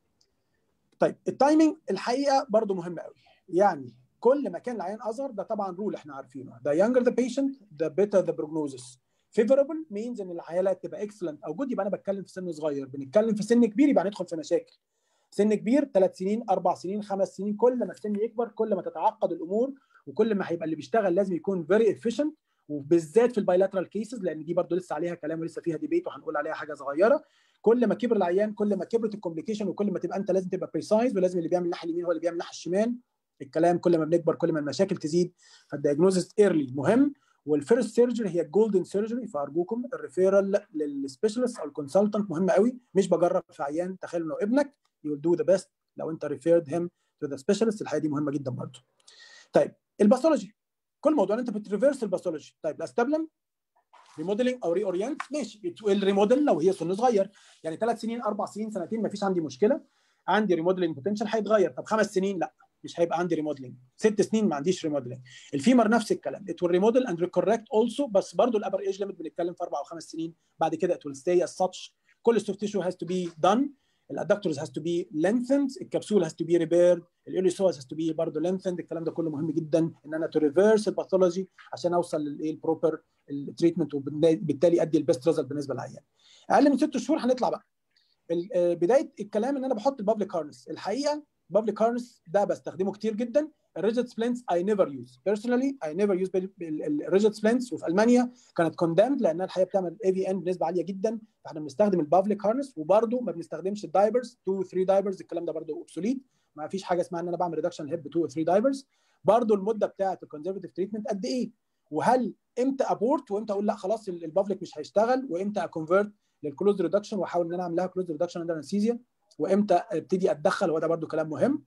طيب التايمينج الحقيقه برضو مهم قوي، يعني كل ما كان العيان اصغر ده طبعا رول احنا عارفينه، the younger the patient the better the prognosis. favorable means ان الحاله تبقى excellent او good، يبقى انا بتكلم في سن صغير. بنتكلم في سن كبير يبقى ندخل في مشاكل. سن كبير ثلاث سنين اربع سنين خمس سنين، كل ما السن يكبر كل ما تتعقد الامور، وكل ما هيبقى اللي بيشتغل لازم يكون very efficient، وبالذات في البايلاترال كيسز لان دي برضو لسه عليها كلام ولسه فيها ديبيت وهنقول عليها حاجه صغيره. كل ما كبر العيان كل ما كبرت الكومبليكيشن، وكل ما تبقى انت لازم تبقى بريسايز، ولازم اللي بيعمل الناحيه اليمين هو اللي بيعمل الناحيه الشمال. الكلام كل ما بنكبر كل ما المشاكل تزيد، فالدياجنوزس ايرلي مهم. والفيرست سيرجري هي الجولدن سيرجري، فارجوكم الريفيرال للسبيشالست او الكونسلتنت مهم قوي، مش بجرب في عيان. تخيل انه ابنك يو دو ذا بيست لو انت ريفيرد هيم تو ذا سبيشالست، الحاجه دي مهمه جدا برضه. طيب الباثولوجي كل موضوع انت بتريفيرس الباثولوجي. طيب الاستابلم ريموديلنج او ري اورينت ماشي، الريموديل لو هي سن صغير يعني ثلاث سنين اربع سنين سنتين ما فيش عندي مشكله، عندي ريموديلنج بوتنشال هيتغير. طب خمس سنين لا مش هيبقى عندي ريموديلنج، ست سنين ما عنديش ريموديلنج. الفيمر نفس الكلام it will remodel and recorrect also، بس برضه الابر ايج ليميت بنتكلم في اربع او خمس سنين، بعد كده it will stay as such. كل السوفت تيشو has to be done، الادكتورز has to be lengthened، الكبسول has to be repaired، الايليسوس has to be برضه lengthened. الكلام ده كله مهم جدا ان انا to reverse الباثولوجي عشان اوصل للايه البروبر التريتمنت، وبالتالي ادي البيست ريزلت بالنسبه للعيان. اقل من ست شهور هنطلع بقى بدايه الكلام ان انا بحط البابليك هارنس. الحقيقه البابليك هارنس ده بستخدمه كتير جدا. الريجيد سبلنتس اي نيفر يوز بيرسونالي، اي نيفر يوز الريجيد سبلنتس، وفي المانيا كانت كوندمد لانها الحقيقه بتعمل اي في ان بنسبه عاليه جدا، فاحنا بنستخدم البابليك هارنس. وبرده ما بنستخدمش الدايبرز اتنين تلاتة دايبرز، الكلام ده برده اوبسوليت، ما فيش حاجه اسمها ان انا بعمل ريدكشن هيب اتنين تلاتة دايبرز. برده المده بتاعه الكونزرفتيف تريتمنت قد ايه، وهل امتى ابورت وامتى اقول لا خلاص البابليك مش هيشتغل، وامتى اكونفيرت للكلوز ريدكشن واحاول ان انا اعمل لها كلوز ريدكشن اندر انستيزيا، وامتى ابتدي اتدخل، وده برده كلام مهم.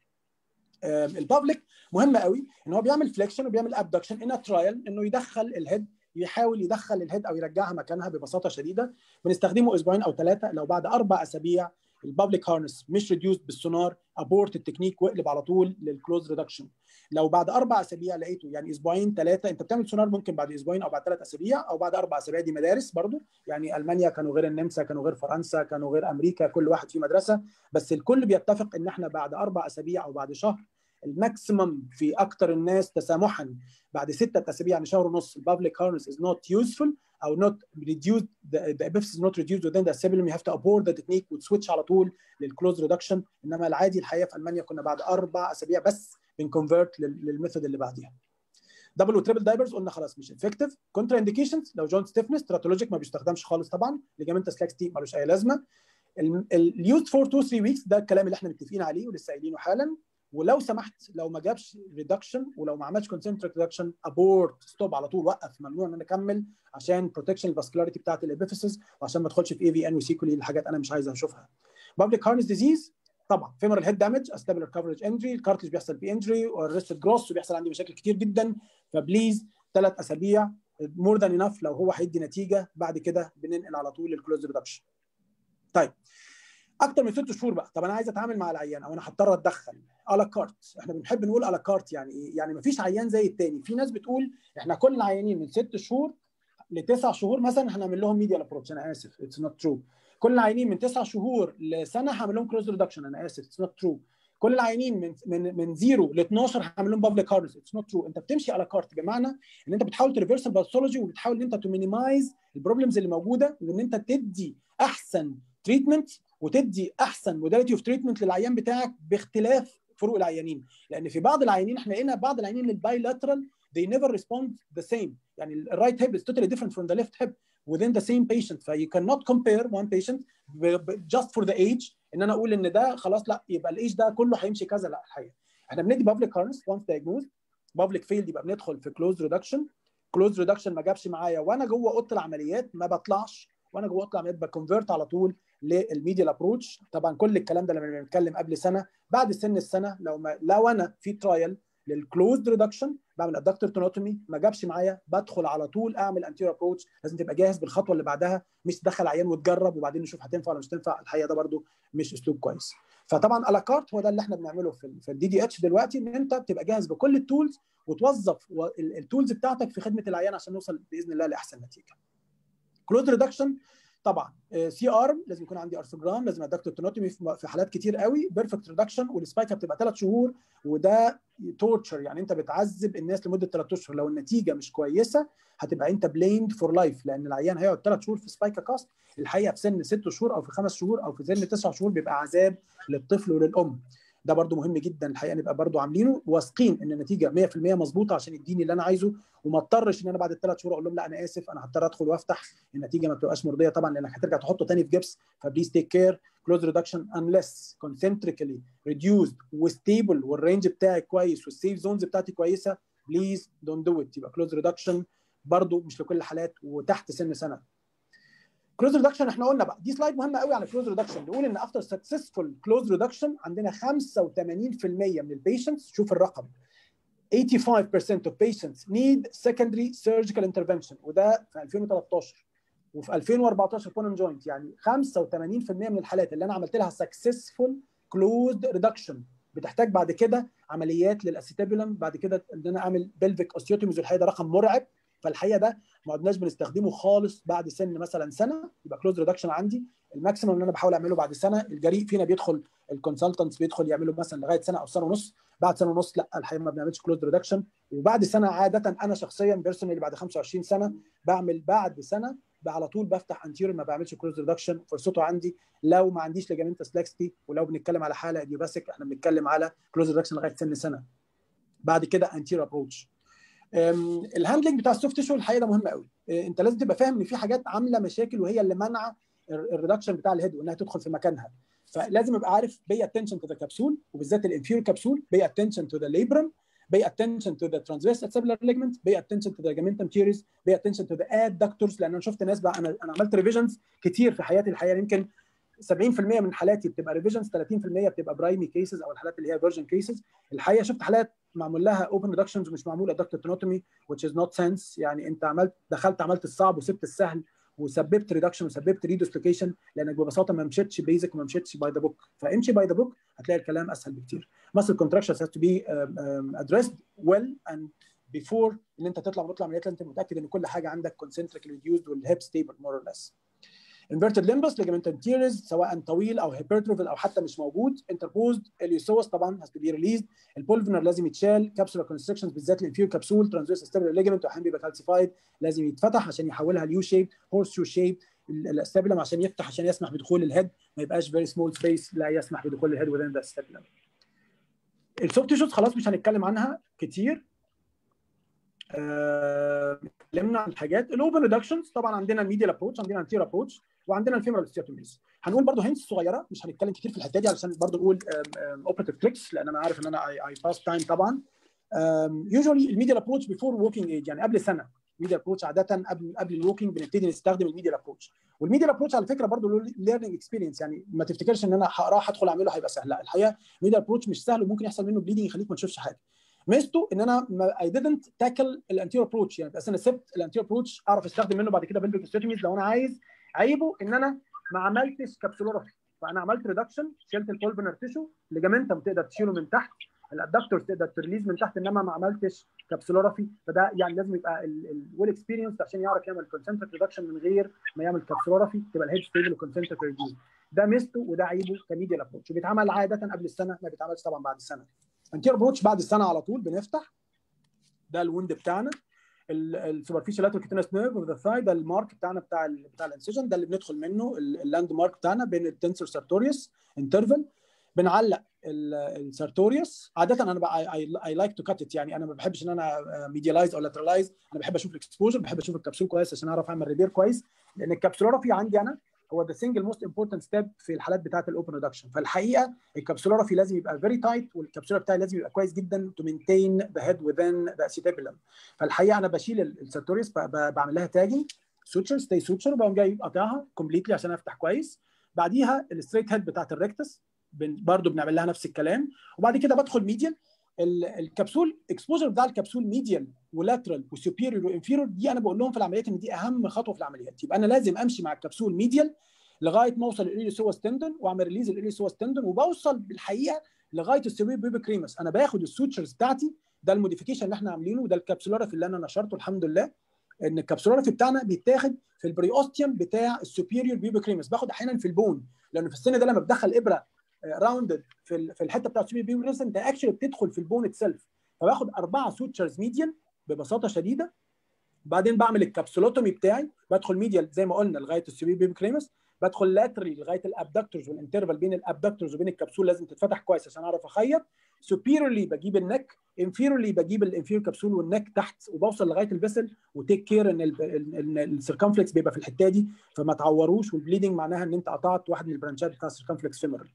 البابليك مهم قوي ان هو بيعمل فليكشن وبيعمل ابدكشن ان ترايل، انه يدخل الهيد، يحاول يدخل الهيد او يرجعها مكانها ببساطه شديده. بنستخدمه اسبوعين او ثلاثه. لو بعد اربع اسابيع البابليك هارنس مش ريديوسد بالسونار، ابورت التكنيك واقلب على طول للكلوز ريدكشن. لو بعد اربع اسابيع لقيته يعني اسبوعين ثلاثه، انت بتعمل سونار ممكن بعد اسبوعين او بعد ثلاث اسابيع او بعد اربع اسابيع، دي مدارس برضو يعني، المانيا كانوا غير النمسا، كانوا غير فرنسا، كانوا غير امريكا، كل واحد في مدرسه، بس الكل بيتفق ان احنا بعد اربع اسابيع او بعد شهر الماكسيمم في اكثر الناس تسامحا بعد ستة اسابيع يعني شهر ونص البابليك هارنس is not useful او not reduced, the epiphysis is not reduced within the cerebellum, you have to abort the technique وتسويتش على طول للكلوز ريدكشن. انما العادي الحقيقه في المانيا كنا بعد اربع اسابيع بس بنكونفرت للميثود اللي بعديها. دبل وتريبل دايبرز قلنا خلاص مش افكتيف. كونترا انديكيشنز لو جوينت ستيفنس تراتولوجيك ما بيستخدمش خالص طبعا، ليجامنتس لاكستي ملوش اي لازمه. اليوزد فور اتنين تلاتة ويكس ده الكلام اللي احنا متفقين عليه ولسه قايلينه حالا. ولو سمحت لو ما جابش ريدكشن ولو ما عملش كونسنتريك ريدكشن ابورت ستوب على طول، وقف، ممنوع ان انا اكمل عشان بروتكشن الفاسكولاريتي بتاعت الابيفيسز وعشان ما ادخلش في اي في ان وسيكولي، الحاجات انا مش عايز اشوفها. بابليك هارنس ديزيز طبعا فيمورال هيد دامج، استابيلر كفرج انجري، الكارتلج بيحصل فيه انجري والريستد جروس وبيحصل عندي مشاكل كتير جدا. فبليز ثلاث اسابيع مور ذان انف لو هو هيدي نتيجه، بعد كده بننقل على طول للكلوز ريدكشن. طيب اكتر من ست شهور بقى، طب انا عايز اتعامل مع العيان او انا هضطر اتدخل على كارت. احنا بنحب نقول على كارت يعني ايه؟ يعني مفيش عيان زي التاني. في ناس بتقول احنا كل العيانين من ست شهور لتسع شهور مثلا هنعمل لهم ميديال ابروتش، انا اسف اتس نوت ترو. كل العيانين من تسع شهور لسنه هعمل لهم كلوز ريدكشن، انا اسف اتس نوت ترو. كل العيانين من من من زيرو ل اتناشر هعمل لهم بابليك هارنس، اتس نوت ترو. انت بتمشي على كارت بمعنى ان انت بتحاول تريفرس الباثولوجي وبتحاول ان انت تو مينيمايز البروبلمز اللي موجوده، وان انت تدي احسن تريتمنت وتدي احسن موداليتي اوف تريتمنت للعيان بتاعك باختلاف فروق العيانين. لان في بعض العيانين احنا لقينا بعض العيانين للبايلاترال they never respond the same، يعني الرايت هيب is totally different from the left hip within the same patient. ف you cannot compare one patient just for the age ان انا اقول ان ده خلاص لا يبقى الايج ده كله هيمشي كذا، لا. الحقيقه احنا بندي بابليك هارنس once diagnosed، بابليك فيلد يبقى بندخل في كلوز ريدكشن. كلوز ريدكشن ما جابش معايا وانا جوه اوضه العمليات ما بطلعش، وانا جوه اوضه العمليات بكونفيرت على طول للميديال ابروتش. طبعا كل الكلام ده لما بنتكلم قبل سنه، بعد سن السنه لو ما لو انا في ترايل للكلوزد ريدكشن بعمل ادكتور تونوتومي ما جابش معايا بدخل على طول اعمل انتيريور ابروتش. لازم تبقى جاهز بالخطوه اللي بعدها، مش تدخل عيان وتجرب وبعدين نشوف هتنفع ولا مش تنفع. الحقيقه ده برده مش اسلوب كويس. فطبعا الا كارت هو ده اللي احنا بنعمله في في الدي دي اتش دلوقتي، ان انت بتبقى جاهز بكل التولز وتوظف التولز بتاعتك في خدمه العيان عشان نوصل باذن الله لاحسن نتيجه. كلوز ريدكشن طبعا سي ارم لازم يكون عندي ارثوجرام، لازم ادكتور تونوتومي في حالات كتير قوي. بيرفكت ريدكشن والسبايكه بتبقى ثلاث شهور، وده تورتشر يعني انت بتعذب الناس لمده ثلاث اشهر. لو النتيجه مش كويسه هتبقى انت بليمد فور لايف، لان العيان هيقعد ثلاث شهور في سبايكا كاست. الحقيقه في سن ست شهور او في خمس شهور او في سن تسع شهور بيبقى عذاب للطفل وللام. ده برده مهم جدا الحقيقه نبقى برده عاملينه واثقين ان النتيجه مية في المية مظبوطه عشان يديني اللي انا عايزه، وما اضطرش ان انا بعد الثلاث شهور اقول لهم لا انا اسف انا هضطر ادخل وافتح، النتيجه ما بتبقاش مرضيه طبعا لانك هترجع تحطه تاني في جبس. فبليز تيك كير. كلوز ريدكشن انليس كونسنتريكالي ريديوسد وستيبل والرينج بتاعي كويس والسيف زونز بتاعتي كويسه، بليز دونت دو ات. يبقى كلوز ريدكشن برده مش لكل الحالات وتحت سن سنه. كلوز ريدكشن احنا قلنا بقى دي سلايد مهمه قوي على كلوز ريدكشن. نقول ان افتر سكسسفول كلوز ريدكشن عندنا خمسة وثمانين في المية من البيشنتس، شوف الرقم ثمانية وثمانين بالمية of patients need secondary surgical intervention، وده في ألفين وثلاثتاشر. وفي ألفين وأربعتاشر بون اند جوينت يعني خمسة وثمانين بالمية من الحالات اللي انا عملت لها successful closed reduction بتحتاج بعد كده عمليات للاسيتابولم، بعد كده ان انا اعمل بلفيك اوستيوتوميز، والحقيقه ده رقم مرعب. فالحقيقه ده ما عدناش بنستخدمه خالص بعد سن مثلا سنه، يبقى كلوز ريدكشن عندي الماكسيمم اللي انا بحاول اعمله بعد سنه. الجريء فينا بيدخل الكونسلتنتس بيدخل يعملوا مثلا لغايه سنه او سنه ونص، بعد سنه ونص لا الحقيقه ما بنعملش كلوز ريدكشن. وبعد سنه عاده انا شخصيا بيرسونالي بعد خمسة وعشرين سنه بعمل بعد سنه على طول بفتح انتيريور، ما بعملش كلوز ريدكشن. فرصته عندي لو ما عنديش ليجامنتس لاكستي، ولو بنتكلم على حاله اديوباسيك احنا بنتكلم على كلوز ريدكشن لغايه سن سنه. بعد كده انتيريور ابروتش. الهاندلنج بتاع السوفت تيشو الحقيقه ده مهم قوي. انت لازم تبقى فاهم ان في حاجات عامله مشاكل وهي اللي منع الريدكشن بتاع الهيد وانها تدخل في مكانها. فلازم ابقى عارف pay attention to the capsule، وبالذات الانفيريور كابسول pay attention to the labrum، pay attention to the transverse acetabular ligament، pay attention to the ligamentum teres، pay attention to the adductors. لان انا شفت ناس بقى، انا انا عملت ريفيجنز كتير في حياتي الحقيقه، يمكن سبعين بالمية من حالاتي بتبقى ريفيجنز، ثلاثين بالمية بتبقى برايمي كيسز او الحالات اللي هي فيرجن كيسز. الحقيقه شفت حالات معمول لها اوبن ريدكشنز ومش معمول ادكتور تونوتومي which is not sense. يعني انت عملت دخلت عملت الصعب وسبت السهل وسببت ريدكشن وسببت ريدوسلوكيشن لانك ببساطه ما مشيتش بيزك وما مشيتش باي ذا بوك. فامشي باي ذا بوك هتلاقي الكلام اسهل بكتير. muscle contractions has to be um, um, addressed well and before ان انت تطلع وتطلع عمليات انت متاكد ان كل حاجه عندك concentric reduced والهيب ستيبل more or less. inverted limbus ligamentum teres سواء طويل او hypertrophic او حتى مش موجود. interposed iliopsoas طبعا has to be released. البولفنر لازم يتشال. capsular constrictions بالذات الانفيريور كابسول transverse acetabular ligament واحيانا بيبقى calcified لازم يتفتح عشان يحولها ليو شيب هورس شو شيب. الاستابيلم عشان يفتح عشان يسمح بدخول الهيد، ما يبقاش very small space، لا يسمح بدخول الهيد within the stabilim. السوفت تيشوز خلاص مش هنتكلم عنها كتير. اتكلمنا عن الحاجات الاوبن ريدكشنز. طبعا عندنا الميديال ابروتش، عندنا الانتير ابروتش، وعندنا الفيمورال اوستيوتوميز. هنقول برضو هنس صغيره، مش هنتكلم كتير في الحته دي علشان برضو نقول اوبريتيف تريكس لان انا عارف ان انا اي باس تايم طبعا. يوجوالي الميديال ابروتش بيفور ووكينج ايج، يعني قبل سنه. الميديال ابروتش عاده قبل قبل الووكينج بنبتدي نستخدم الميديال ابروتش. والميديال ابروتش على فكره برضو له ليرنينج اكسبيرينس، يعني ما تفتكرش ان انا راح ادخل اعمله هيبقى سهل، لا الحقيقه الميديال ابروتش مش سهل وممكن يحصل منه بليدنج يخليك ما تشوفش حاجه. ميزته ان انا اي didn't tackle الانتيريور ابروتش، يعني بس انا سبت الانتيريور ابروتش اعرف استخدم منه بعد كده بلفيك اوستيوتوميز لو انا عايز. عيبه ان انا ما عملتش كابسولورفي، فانا عملت ريدكشن، شلت البولفنر تيشو، ليجامنتم تقدر تشيله من تحت، الادكتور تقدر تريليز من تحت، انما ما عملتش كابسولورفي. فده يعني لازم يبقى الويل اكسبيرينس عشان يعرف يعمل كونسنتريك ريدكشن من غير ما يعمل كابسولورفي، تبقى الهيد ستيبل وكونسنتريك ريديوز. ده ميزته وده عيبه كميديال ابروتش، وبيتعمل عاده قبل السنه، ما بيتعملش طبعا بعد السنه. انتيريور ابروتش بعد السنه على طول بنفتح. ده الويند بتاعنا، السوبرفيشال لاترال كيتونس نيرف اوف ذا ثاي، ده المارك بتاعنا بتاع ال بتاع الانسيجن، ده اللي بندخل منه اللاند مارك بتاعنا بين التنسور سارتوريوس انترفال. بنعلق السارتوريوس. عاده انا اي لايك تو كات ات، يعني انا ما بحبش ان انا ميديالايز او لاترالايز، انا بحب اشوف الاكسبوجر، بحب اشوف الكبسول كويس عشان اعرف اعمل ريبير كويس، لان الكبسولورفي عندي انا هو ذا سنجل موست امبورتنت ستيب في الحالات بتاعه الاوبن ريدكشن. فالحقيقه الكبسولورفي لازم يبقى فيري تايت، والكبسوله بتاعي لازم يبقى كويس جدا تو مينتين ذا هيد وذين ذا اسيتابيلم. فالحقيقه انا بشيل السارتوريوس، بعمل لها تاجنج سوتشر ستي سوتشر، وبقوم جاي قاطعها كومبليتلي عشان افتح كويس. بعديها الستريت هيد بتاعه الريكتس برضه بنعمل لها نفس الكلام. وبعد كده بدخل ميديال. الكبسول اكسبوجر بتاع الكبسول ميديال ولاترال وسوبيريور وانفيريور، دي انا بقول لهم في العمليات ان دي اهم خطوه في العمليات. يبقى انا لازم امشي مع الكبسول ميديال لغايه ما اوصل للإليوسوس تندون واعمل ريليز الإليوسوس تندون، وبوصل بالحقيقه لغايه السوبيريور بيبي كريمس. انا باخد السوتشرز بتاعتي، ده الموديفيكيشن اللي احنا عاملينه، وده الكبسولارف اللي انا نشرته الحمد لله، ان الكبسولارف بتاعنا بيتاخد في البريوستيوم بتاع السوبيريور بيبي كريمس، باخد احيانا في البون، لان في السن ده لما بدخل ابره راوندد في في الحته بتاعت السوبيريور بيبي كريمس انت اكشلي بتدخل في البون اتسلف. فباخد اربعه سوتشرز ميديال ببساطه شديده. بعدين بعمل الكبسولوتومي بتاعي، بدخل ميديال زي ما قلنا لغايه السوبيريور بيبي كريمس، بدخل لاتري لغايه الابدكتورز، والانترفال بين الابدكتورز وبين الكبسول لازم تتفتح كويس عشان اعرف اخيط. سوبيريورلي بجيب النك، انفيريورلي بجيب الانفيريور كبسول والنك تحت، وبوصل لغايه الفيسل، وتيك كير ان السيركمفلكس بيبقى في الحته دي فما تعوروش، والبليدنج معناها ان انت قطعت واحد من البرانشات بتاع السيركمفلكس فيمورال.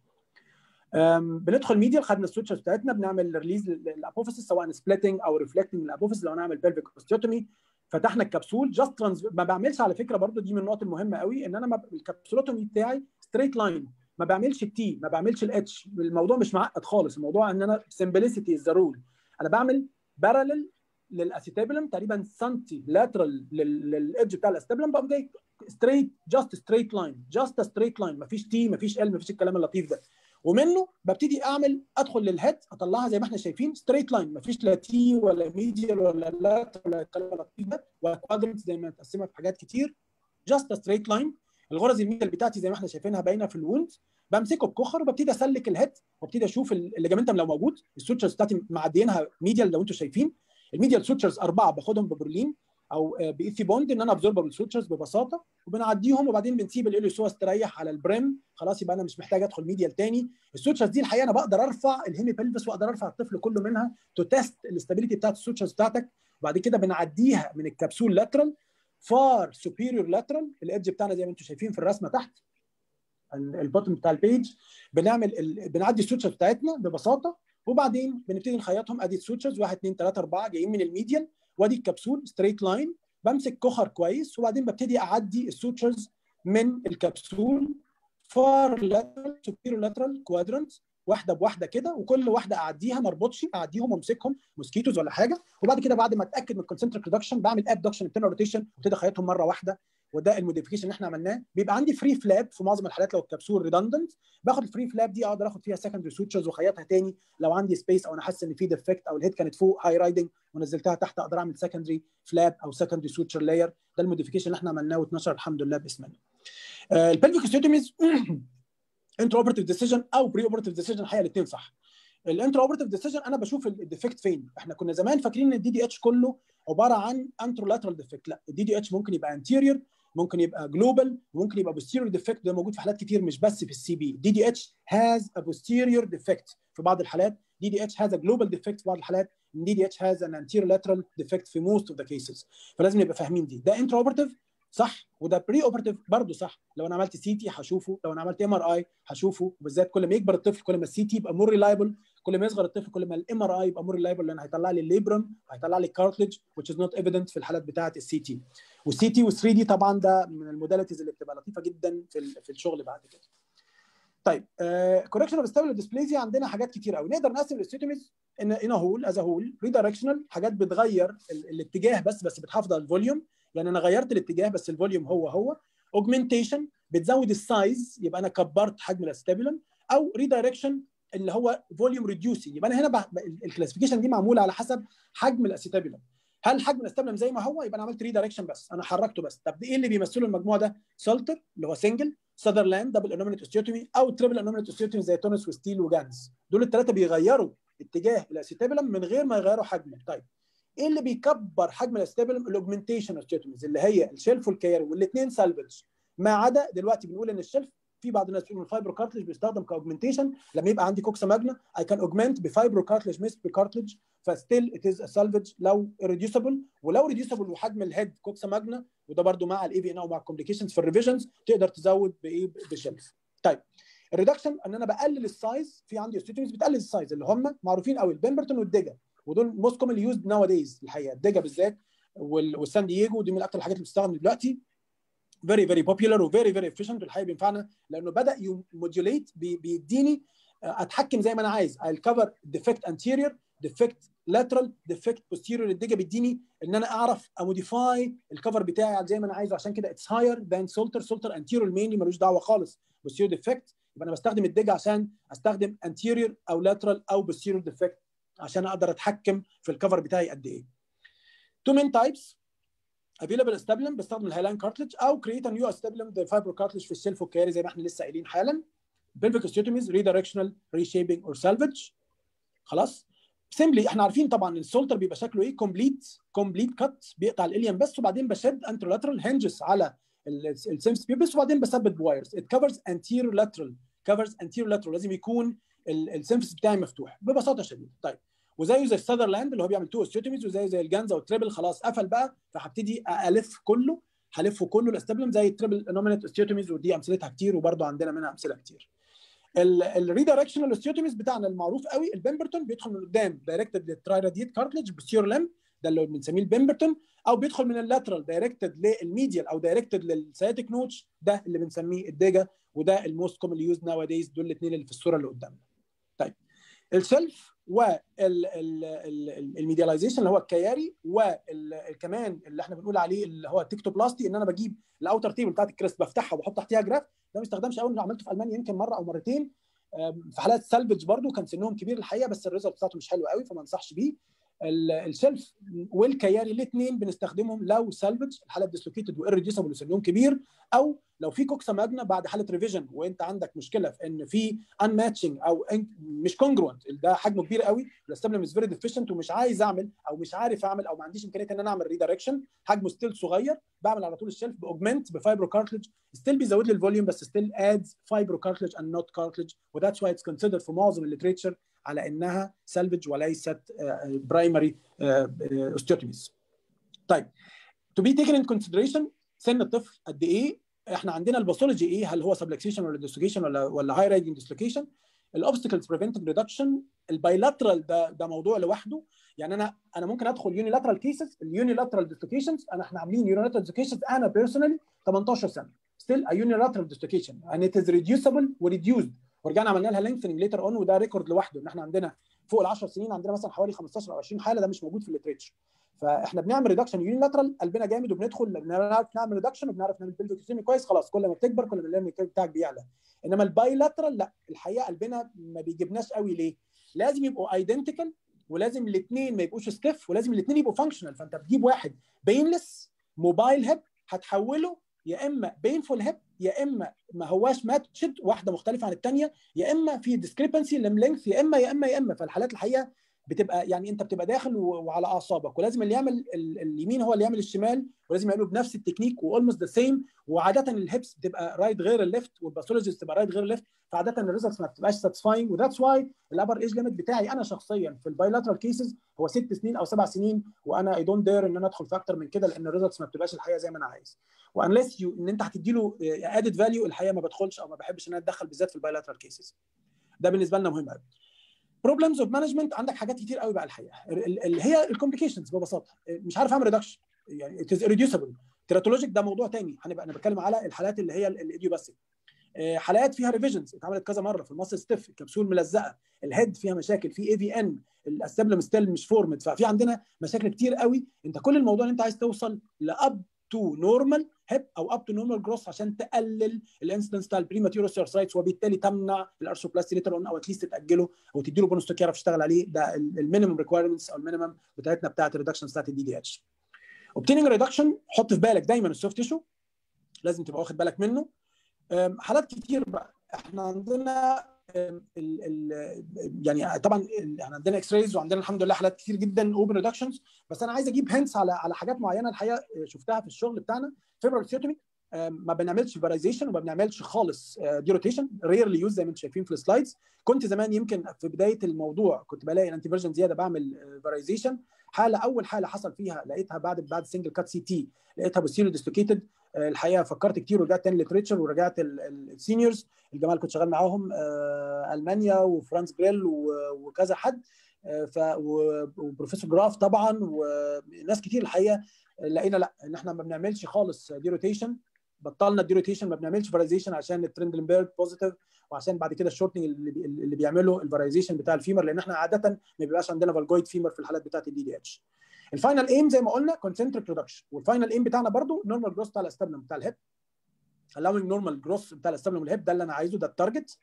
بندخل ميديال، خدنا السوتشرز بتاعتنا، بنعمل ريليز للابوفيسس سواء سبليتنج او ريفلكتنج للابوفيسس لو نعمل بلفيك اوستيوتومي. فتحنا الكبسول جاست ترانز، ما بعملش على فكره برضو دي من النقط المهمه قوي، ان انا ما الكبسولوتومي بتاعي ستريت لاين، ما بعملش التي، ما بعملش الاتش. الموضوع مش معقد خالص، الموضوع ان انا سمبلسيتي از ذا رول. انا بعمل بارلل للاسيتابلم تقريبا سنتي لاترال للايدج بتاع الاسيتابلم، بقوم جاي ستريت جاست ستريت لاين جاست ستريت لاين، مفيش تي مفيش ال مفيش الكلام اللطيف ده. ومنه ببتدي اعمل ادخل للهيد اطلعها زي ما احنا شايفين ستريت لاين، مفيش لا تي ولا ميديال ولا لات ولا الكلام اللطيف ده ولا كوادرنت زي ما متقسمه في حاجات كتير، جاست ستريت لاين. الغرز الميديال بتاعتي زي ما احنا شايفينها باينه في الوند، بمسكه بكخر وببتدي اسلك الهيد وابتدي اشوف الليجامنتم لو موجود. السوتشرز بتاعتي معديينها ميديال لو انتم شايفين، الميديال سوتشرز اربعه باخدهم ببرلين او بايثي بوند ان انا ابزوربل سوتشرز ببساطه، وبنعديهم وبعدين بنسيب الاليوسوس تريح على البريم، خلاص يبقى انا مش محتاج ادخل ميديال تاني. السوتشرز دي الحقيقه انا بقدر ارفع الهيمي بلفس واقدر ارفع الطفل كله منها تو تيست الاستابيليتي بتاعت السوتشرز بتاعتك. وبعد كده بنعديها من الكبسول لاترال فار سوبيريور لاترال، الايدج بتاعنا زي ما انتم شايفين في الرسمه تحت البوتن بتاع البيج، بنعمل ال... بنعدي السوتشرز بتاعتنا ببساطه، وبعدين بنبتدي نخيطهم. ادي السوتشرز واحد اثنين ثلاثة أربعة جايين من الميديان، وادي الكبسول ستريت لاين، بمسك كخر كويس وبعدين ببتدي اعدي السوتشرز من الكبسول فار لاترال سوبيريور لاترال كوادرنت واحده بواحده كده، وكل واحده اعديها ما اربطش، اعديهم وامسكهم موسكيتوز ولا حاجه. وبعد كده بعد ما اتاكد من الكونسنتريك ريدكشن بعمل ابدكشن انترنال روتيشن وابتدي اخيطهم مره واحده. وده الموديفيكيشن اللي احنا عملناه. بيبقى عندي فري فلاب في معظم الحالات لو الكبسول ريدندنت، باخد الفري فلاب دي اقدر اخد فيها سكندري سوتشرز واخيطها تاني لو عندي سبيس او انا حاسس ان في ديفكت او الهيد كانت فوق هاي رايدنج ونزلتها تحت، اقدر اعمل سكندري فلاب او سكندري سوتشر لاير. ده الموديفيكيشن اللي احنا عملناه واتنشر الحمد لله باسم الله. البلفيك اوستيوتوميز انترا اوبرتيف ديسيجن او بري اوبرتيف ديسيجن، الحقيقه الاثنين صح. الانترا اوبرتيف ديسيجن انا بشوف الديفكت فين. احنا كنا زمان فاكرين ان الدي دي اتش كله عباره عن انترولاترال ديفكت، لا الدي دي اتش ممكن يبقى انتيريور، ممكن يبقى جلوبال، ممكن يبقى بوستيريور ديفكت. ده موجود في حالات كتير مش بس في السي بي. دي دي اتش هاز ا بوستيريور ديفكت في بعض الحالات، دي دي اتش هاز ا جلوبال ديفكت في بعض الحالات، دي دي اتش هاز ان انتيريور لاترال ديفكت في موست اوف ذا كيسز. فلازم نبقى فاهمين دي. ده انترا اوبرتيف صح، وده بري اوبرتيف برضه صح. لو انا عملت سي تي هشوفه، لو انا عملت ام ار اي هشوفه، وبالذات كل ما يكبر الطفل كل ما السي تي يبقى مور ريلايبل، كل ما يصغر الطفل كل ما الام ار اي يبقى مور ريلايبل، لان هيطلع لي الليبرم هيطلع لي كارتلج which is not evident في الحالات بتاعه السي تي. والسي تي وثري دي طبعا ده من الموداليتيز اللي بتبقى لطيفه جدا في في الشغل بعد كده. طيب كوركشن اوف ستابل ديسبليزيا عندنا حاجات كتير قوي نقدر نقسم الاستيوتوميز ان ان هول از هول. ريدايركشنال حاجات بتغير ال الاتجاه بس بس بتحافظ على الفوليوم، يعني انا غيرت الاتجاه بس الفوليوم هو هو. اوجمنتيشن بتزود السايز يبقى انا كبرت حجم الاستابيلم، او ريدايركشن اللي هو فوليوم ريديوسنج يبقى انا هنا الكلاسيفيكيشن دي معموله على حسب حجم الاستابيلم. هل حجم الاستابيلم زي ما هو يبقى انا عملت ريدايركشن بس انا حركته بس. طب ايه اللي بيمثله المجموعه ده؟ سولتر اللي هو سنجل، ساذرلاند دبل انومينيت اوستيوتومي، او تريبل انومينيت اوستيوتومي زي تونس وستيل وجانز. دول الثلاثه بيغيروا اتجاه الاستابيلم من غير ما يغيروا حجمه. طيب ايه اللي بيكبر حجم الاستابيلم؟ الاوجمنتيشن اوستيوتوميز اللي هي الشيلف والكياري، والاثنين سالفج ما عدا دلوقتي بنقول ان الشيلف في بعض الناس بيقولوا الفايبرو كارتلج بيستخدم كاوجمنتيشن لما يبقى عندي كوكسا ماجنا اي كان اوجمنت بفايبرو كارتلج مش بكارتلج، فستيل ات از سالفج لو ريديوسبل. ولو ريديوسبل وحجم الهيد كوكسا ماجنا، وده برده مع الاي في ان او مع الكومبليكيشنز في الريفيجنز تقدر تزود بايه؟ بشيلف. طيب الريدكشن ان انا بقلل السايز، في عندي اوستيوتوميز بتقلل السايز اللي هم معروفين قوي البيمبرتون والديجا، ودول موست كومنلي يوزد ناو دايز الحقيقه. الديجا بالذات والسان دييجو دي من اكثر الحاجات اللي بتستخدم دلوقتي، فيري فيري بوبيلر وفيري فيري افيشنت، والحقيقه بينفعنا لانه بدا يموديوليت بيديني اتحكم زي ما انا عايز. الكفر ديفكت انتيريور، ديفكت لاترال، ديفكت بوستيريور. الديجا بيديني ان انا اعرف اموديفاي الكفر بتاعي زي ما انا عايزه، عشان كده اتس هاير ذان سولتر. سولتر انتيريور مينلي ملوش دعوه خالص بوستيريور ديفكت، يبقى انا بستخدم الديجا عشان استخدم انتيريور او لاترال او بوستيريور ديفكت عشان اقدر اتحكم في الكفر بتاعي قد ايه. تو مين تايبس available استابلم، بستخدم الهايلاين كارتلج او create a new استابلم the fibro cartilage في السيلف والكياري زي ما احنا لسه قايلين حالا. pelvic osteotomies redirectional reshaping or salvage. خلاص سيمبلي احنا عارفين طبعا السولتر بيبقى شكله ايه؟ كومبليت كومبليت كات بيقطع الاليم بس، وبعدين بشد انترولاترال هنجز على السيمس بيبس وبعدين بثبت بوايرز. it covers anterior lateral covers anterior lateral لازم يكون السيمس بتاعي مفتوح ببساطه شديده. طيب وزيه زي الساذرلاند اللي هو بيعمل تو اوستيوتوميز، وزيه زي الجانزا والتريبل خلاص قفل بقى، فهبتدي الف كله هلفه كله الاستابلم زي التريبل انومينيت اوستيوتوميز، ودي امثلتها كتير وبرده عندنا منها امثله كتير. الريدايركشنال اوستيوتوميز بتاعنا المعروف قوي البيمبرتون، بيدخل من قدام دايركتد للترايراديت كارتلج بوستيريور لم، ده اللي بنسميه البيمبرتون، او بيدخل من اللاترال دايركتد للميديال او دايركتد للسياتيك نوتش، ده اللي بنسميه الديجا، وده الموست كومنلي يوزد ناو دايز. دول الاثنين اللي في الصوره اللي قدامنا. طيب السيلف والميدياليزيشن اللي هو الكياري، وكمان اللي احنا بنقول عليه اللي هو التكتوبلاستي، ان انا بجيب الاوتر تيبل بتاعت الكريست بفتحها وبحط تحتيها جراف. ده ما استخدمش قوي، عملته في المانيا يمكن مره او مرتين في حالات سالفج برضو، كان سنهم كبير الحقيقه بس الريزلت بتاعته مش حلو قوي فما انصحش بيه. الشلف والكياري الاثنين بنستخدمهم لو سالفج الحاله ديسلوكيتد واريديوسبل وسنهم كبير، او لو في كوكسا ماجنا بعد حاله ريفيجن وانت عندك مشكله في ان في ان ماتشنج او مش كونجروينت، ده حجمه كبير قوي، الاستبلم از فيري ديفيشنت ومش عايز اعمل او مش عارف اعمل او ما عنديش امكانيه ان انا اعمل ريدايركشن، حجمه ستيل صغير، بعمل على طول الشلف باوجمنت بفايبرو كارتلج، ستيل بيزود لي الفوليوم بس ستيل ادز فايبرو كارتلج اند نوت كارتلج، وذاتس واي اتس كونسيدرد في معظم الليتريتشر على انها سالفج وليست برايمري اوستيوتوميز. طيب to be taken in consideration سن الطفل قد ايه، احنا عندنا الباثولوجي ايه، هل هو سبلكسيشن ولا ديسلوكيشن ولا ولا هاي رايدنج ديسلوكيشن، الاوبستكلز بريفنتيف ريدكشن، البايلاترال ده ده موضوع لوحده، يعني انا انا ممكن ادخل يونيلاترال كيسز، اليونيلاترال ديسلوكيشنز انا احنا عاملين يونيلاترال ديسلوكيشنز انا بيرسونالي تمنتاشر سنه ستيل ا يونيلاترال ديسلوكيشن and it is reducible وريديوزد، ورجعنا عملنا لها لينكثنج ليتر اون، وده ريكورد لوحده ان احنا عندنا فوق ال عشر سنين عندنا مثلا حوالي خمستاشر او عشرين حاله، ده مش موجود في الليتريتشر. فاحنا بنعمل ريدكشن يونيلاترال قلبنا جامد وبندخل بنعرف نعمل ريدكشن وبنعرف نعمل بلفيك كويس، خلاص كل ما بتكبر كل ما الليمت بتاعك بيعلى. انما البايلاترال لا، الحقيقه قلبنا ما بيجيبناش قوي. ليه؟ لازم يبقوا ايدنتيكال، ولازم الاثنين ما يبقوش ستيف، ولازم الاثنين يبقوا فانكشنال. فانت بتجيب واحد بينلس موبايل هيب هتحوله يا اما بينفول هيب يا اما ما هواش ماتشد، واحده مختلفه عن الثانيه، يا اما في ديسكريبنسي لينث، يا اما يا اما يا اما فالحالات الحقيقه بتبقى يعني انت بتبقى داخل وعلى اعصابك، ولازم اللي يعمل اليمين هو اللي يعمل الشمال، ولازم يعملوا بنفس التكنيك واولموست ذا سيم، وعاده الهيبس بتبقى رايت غير الليفت والباثولوجيست بتبقى رايت غير الليفت، فعاده الريزلتس ما بتبقاش ساتسفاينج، وذاتس واي الابر ايج ليميت بتاعي انا شخصيا في البايلاترال كيسز هو ست سنين او سبع سنين، وانا اي دونت دير ان انا ادخل في اكتر من كده لان الريزلتس ما بتبقاش الحقيقه زي ما انا عايز. وانليس يو ان انت هتدي له ادد فاليو الحقيقه ما بدخلش او ما بحبش ان انا اتدخل بالذات في البايلاترال كيسز. ده بالنسبه لنا مهم قوي. بروبلمز اوف مانجمنت عندك حاجات كتير قوي بقى الحقيقه، اللي هي الكومبليكيشنز ببساطه، مش عارف اعمل ريدكشن يعني ات از ريديوسبل. تيراتولوجيك ده موضوع ثاني، هنبقى انا بتكلم على الحالات اللي هي الايديوباثيك، حالات فيها ريفيجنز اتعملت كذا مره في المصل ستيف، الكبسول ملزقه، الهيد فيها مشاكل، في اي في ان، الاستبلم ستيل مش فورمد، ففي عندنا مشاكل كتير قوي. انت كل الموضوع ان انت عايز توصل لاب تو نورمال هيب او اب تو نورمال جروث عشان تقلل الانسيدنس بتاع البريماتيور اوستيوارثرايتس، وبالتالي تمنع الارثروبلاستي ليتر اون او اتليست تاجله او تدي له بونستوك يعرف يشتغل عليه. ده المينيمم ريكويرمنتس او المينيمم بتاعتنا بتاعت الريدكشن بتاعت الدي دي اتش. اوبتيننج ريدكشن، حط في بالك دايما السوفت تيشو لازم تبقى واخد بالك منه. حالات كتير بقى احنا عندنا ال ال يعني طبعا احنا عندنا اكس رايز وعندنا الحمد لله حالات كتير جدا اوبن ريدكشنز، بس انا عايز اجيب هنتس على على حاجات معينه الحقيقه شفتها في الشغل بتاعنا. فيبرال سيوتومي ما بنعملش فيرايزيشن وما بنعملش خالص ديروتيشن، ريرلي يوز زي ما انتم شايفين في السلايدز. كنت زمان يمكن في بدايه الموضوع كنت بلاقي الانتي فيرجن زياده بعمل فيرايزيشن. حاله اول حاله حصل فيها لقيتها بعد بعد سنجل كات سي تي لقيتها بوستيريو ديسلوكيتد. الحقيقه فكرت كتير ورجعت تاني للتريتشر ورجعت السينيورز الجماعه اللي كنت شغال معاهم المانيا وفرانس جريل وكذا حد، ف وبروفيسور جراف طبعا وناس كتير الحقيقه لقينا لا ان احنا ما بنعملش خالص دي روتيشن، بطلنا الدي روتيشن، ما بنعملش فرايزيشن عشان الترندلنبرج بوزيتيف وعشان بعد كده الشورتنج اللي اللي بيعملوا الفرايزيشن بتاع الفيمر، لان احنا عاده ما بيبقاش عندنا فالجويد فيمر في الحالات بتاعت الدي دي اتش. الفاينل ايم زي ما قلنا كونسنتريك ريدكشن، والفاينل ايم بتاعنا برضو نورمال جروث بتاع الاستبلم بتاع الهيب، allowing نورمال جروث بتاع الاستبلم والهيب، ده اللي انا عايزه، ده التارجت.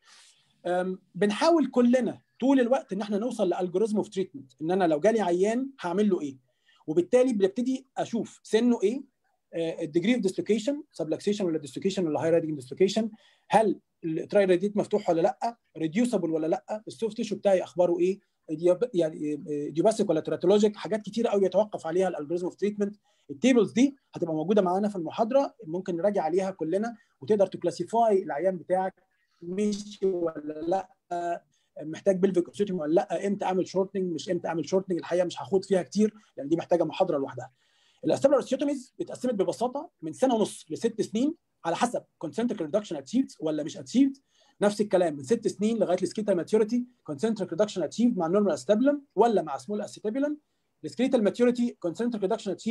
بنحاول كلنا طول الوقت ان احنا نوصل لالجوريزم اوف تريتمنت، ان انا لو جالي عيان هعمل له ايه، وبالتالي بنبتدي اشوف سنه ايه، الديجري اوف ديسلوكيشن، سبلكسيشن ولا ديسلوكيشن ولا هاي رايدنج ديسلوكيشن، هل التراي راديت مفتوح ولا لا، ريديوسبل ولا لا، السوفت تيشو بتاعي اخباره ايه، يعني ديوباسيك ولا تراتولوجيك، حاجات كتير قوي يتوقف عليها الالجوريزم اوف تريتمنت. التيبلز دي هتبقى موجوده معانا في المحاضره، ممكن نراجع عليها كلنا وتقدر تكلاسيفاي العيان بتاعك مشي ولا لا، محتاج بلفيك اوستيوتومي ولا لا، امتى اعمل شورتنج مش امتى اعمل شورتنج. الحقيقه مش هاخد فيها كتير لان دي محتاجه محاضره لوحدها. الاستابلر اوستيوتوميز اتقسمت ببساطه من سنه ونص لست سنين على حسب كونسنتريك ريدكشن اتشيفد ولا مش اتشيفد. نفس الكلام من ست سنين لغايه السكيتال ماتيوريتي كونسنتريك ريدكشن اتشيفد مع نورمال استابلم ولا مع سمول اسيتابيلم. السكيتال ماتيوريتي كونسنتريك ريدكشن اتشيفد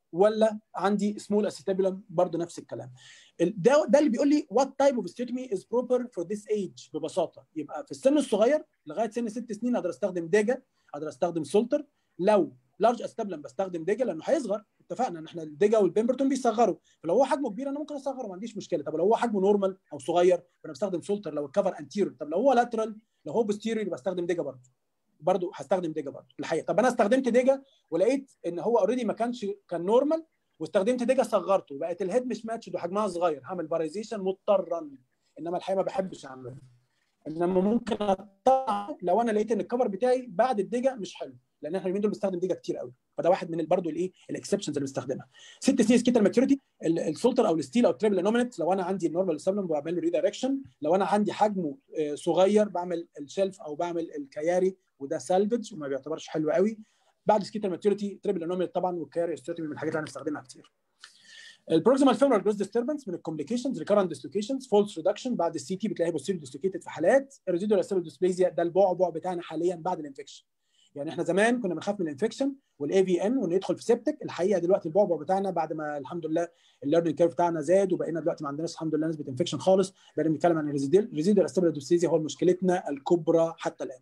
ولا عندي سمول اسيتابيولم برضه نفس الكلام. ده ده اللي بيقول لي وات تايب اوف استيوتومي از بروبر فور ذيس ايج ببساطه. يبقى في السن الصغير لغايه سن ست سنين اقدر استخدم ديجا، اقدر استخدم سولتر. لو لارج استابلم بستخدم ديجا لانه هيصغر، اتفقنا ان احنا الديجا والبيمبرتون بيصغروا، فلو هو حجمه كبير انا ممكن اصغره ما عنديش مشكله. طب لو هو حجمه نورمال او صغير فانا بستخدم سولتر لو الكفر انتيريور. طب لو هو لاترال، لو هو بوستيريور بستخدم ديجا برضه برضه هستخدم ديجا برضه الحقيقه. طب انا استخدمت ديجا ولقيت ان هو اوريدي ما كانش كان نورمال واستخدمت ديجا صغرته بقت الهيد مش ماتش وحجمها صغير، هعمل باريزيشن مضطرا، انما الحقيقه ما بحبش اعمله. انما ممكن اقطع لو انا لقيت ان الكفر بتاعي بعد الديجا مش حلو، لان احنا اليومين دول بنستخدم ديجا كتير قوي، فده واحد من برضه الايه الاكسبشنز اللي بنستخدمها. ست سنين سكيتال ماتيوريتي، السولتر او الستيل او التريبل انومينت لو انا عندي النورمال سبلم بعمل له ريدايركشن، لو انا عندي حجمه صغير بعمل الشيلف او بعمل الكياري وده سالفج وما بيعتبرش حلو قوي. بعد سكيتال ماتيوريتي تريبل انومينت طبعا والكياري استيوتومي من الحاجات اللي هنستخدمها كتير. البروكسيمال فيمورال جروث ديستربنس من الكومبليكيشنز، ريكارنت ديسلوكيشنز، فولس ريدكشن بعد السي تي بتلاقيها بوستيريور ديسلوكيتد في حالات. الريزيدوال استابل ديسبليزيا ده البعبع بتاعنا حاليا بعد الانفكشن. يعني احنا زمان كنا بنخاف من الانفكشن والاي في ان وانه يدخل في سيبتك، الحقيقه دلوقتي البعبع بتاعنا بعد ما الحمد لله الليرنينج كيرف بتاعنا زاد وبقينا دلوقتي ما عندناش الحمد لله نسبه انفكشن خالص، بقينا بنتكلم عن الريزيدوال استابل ديسبليزيا هو مشكلتنا الكبرى حتى الان.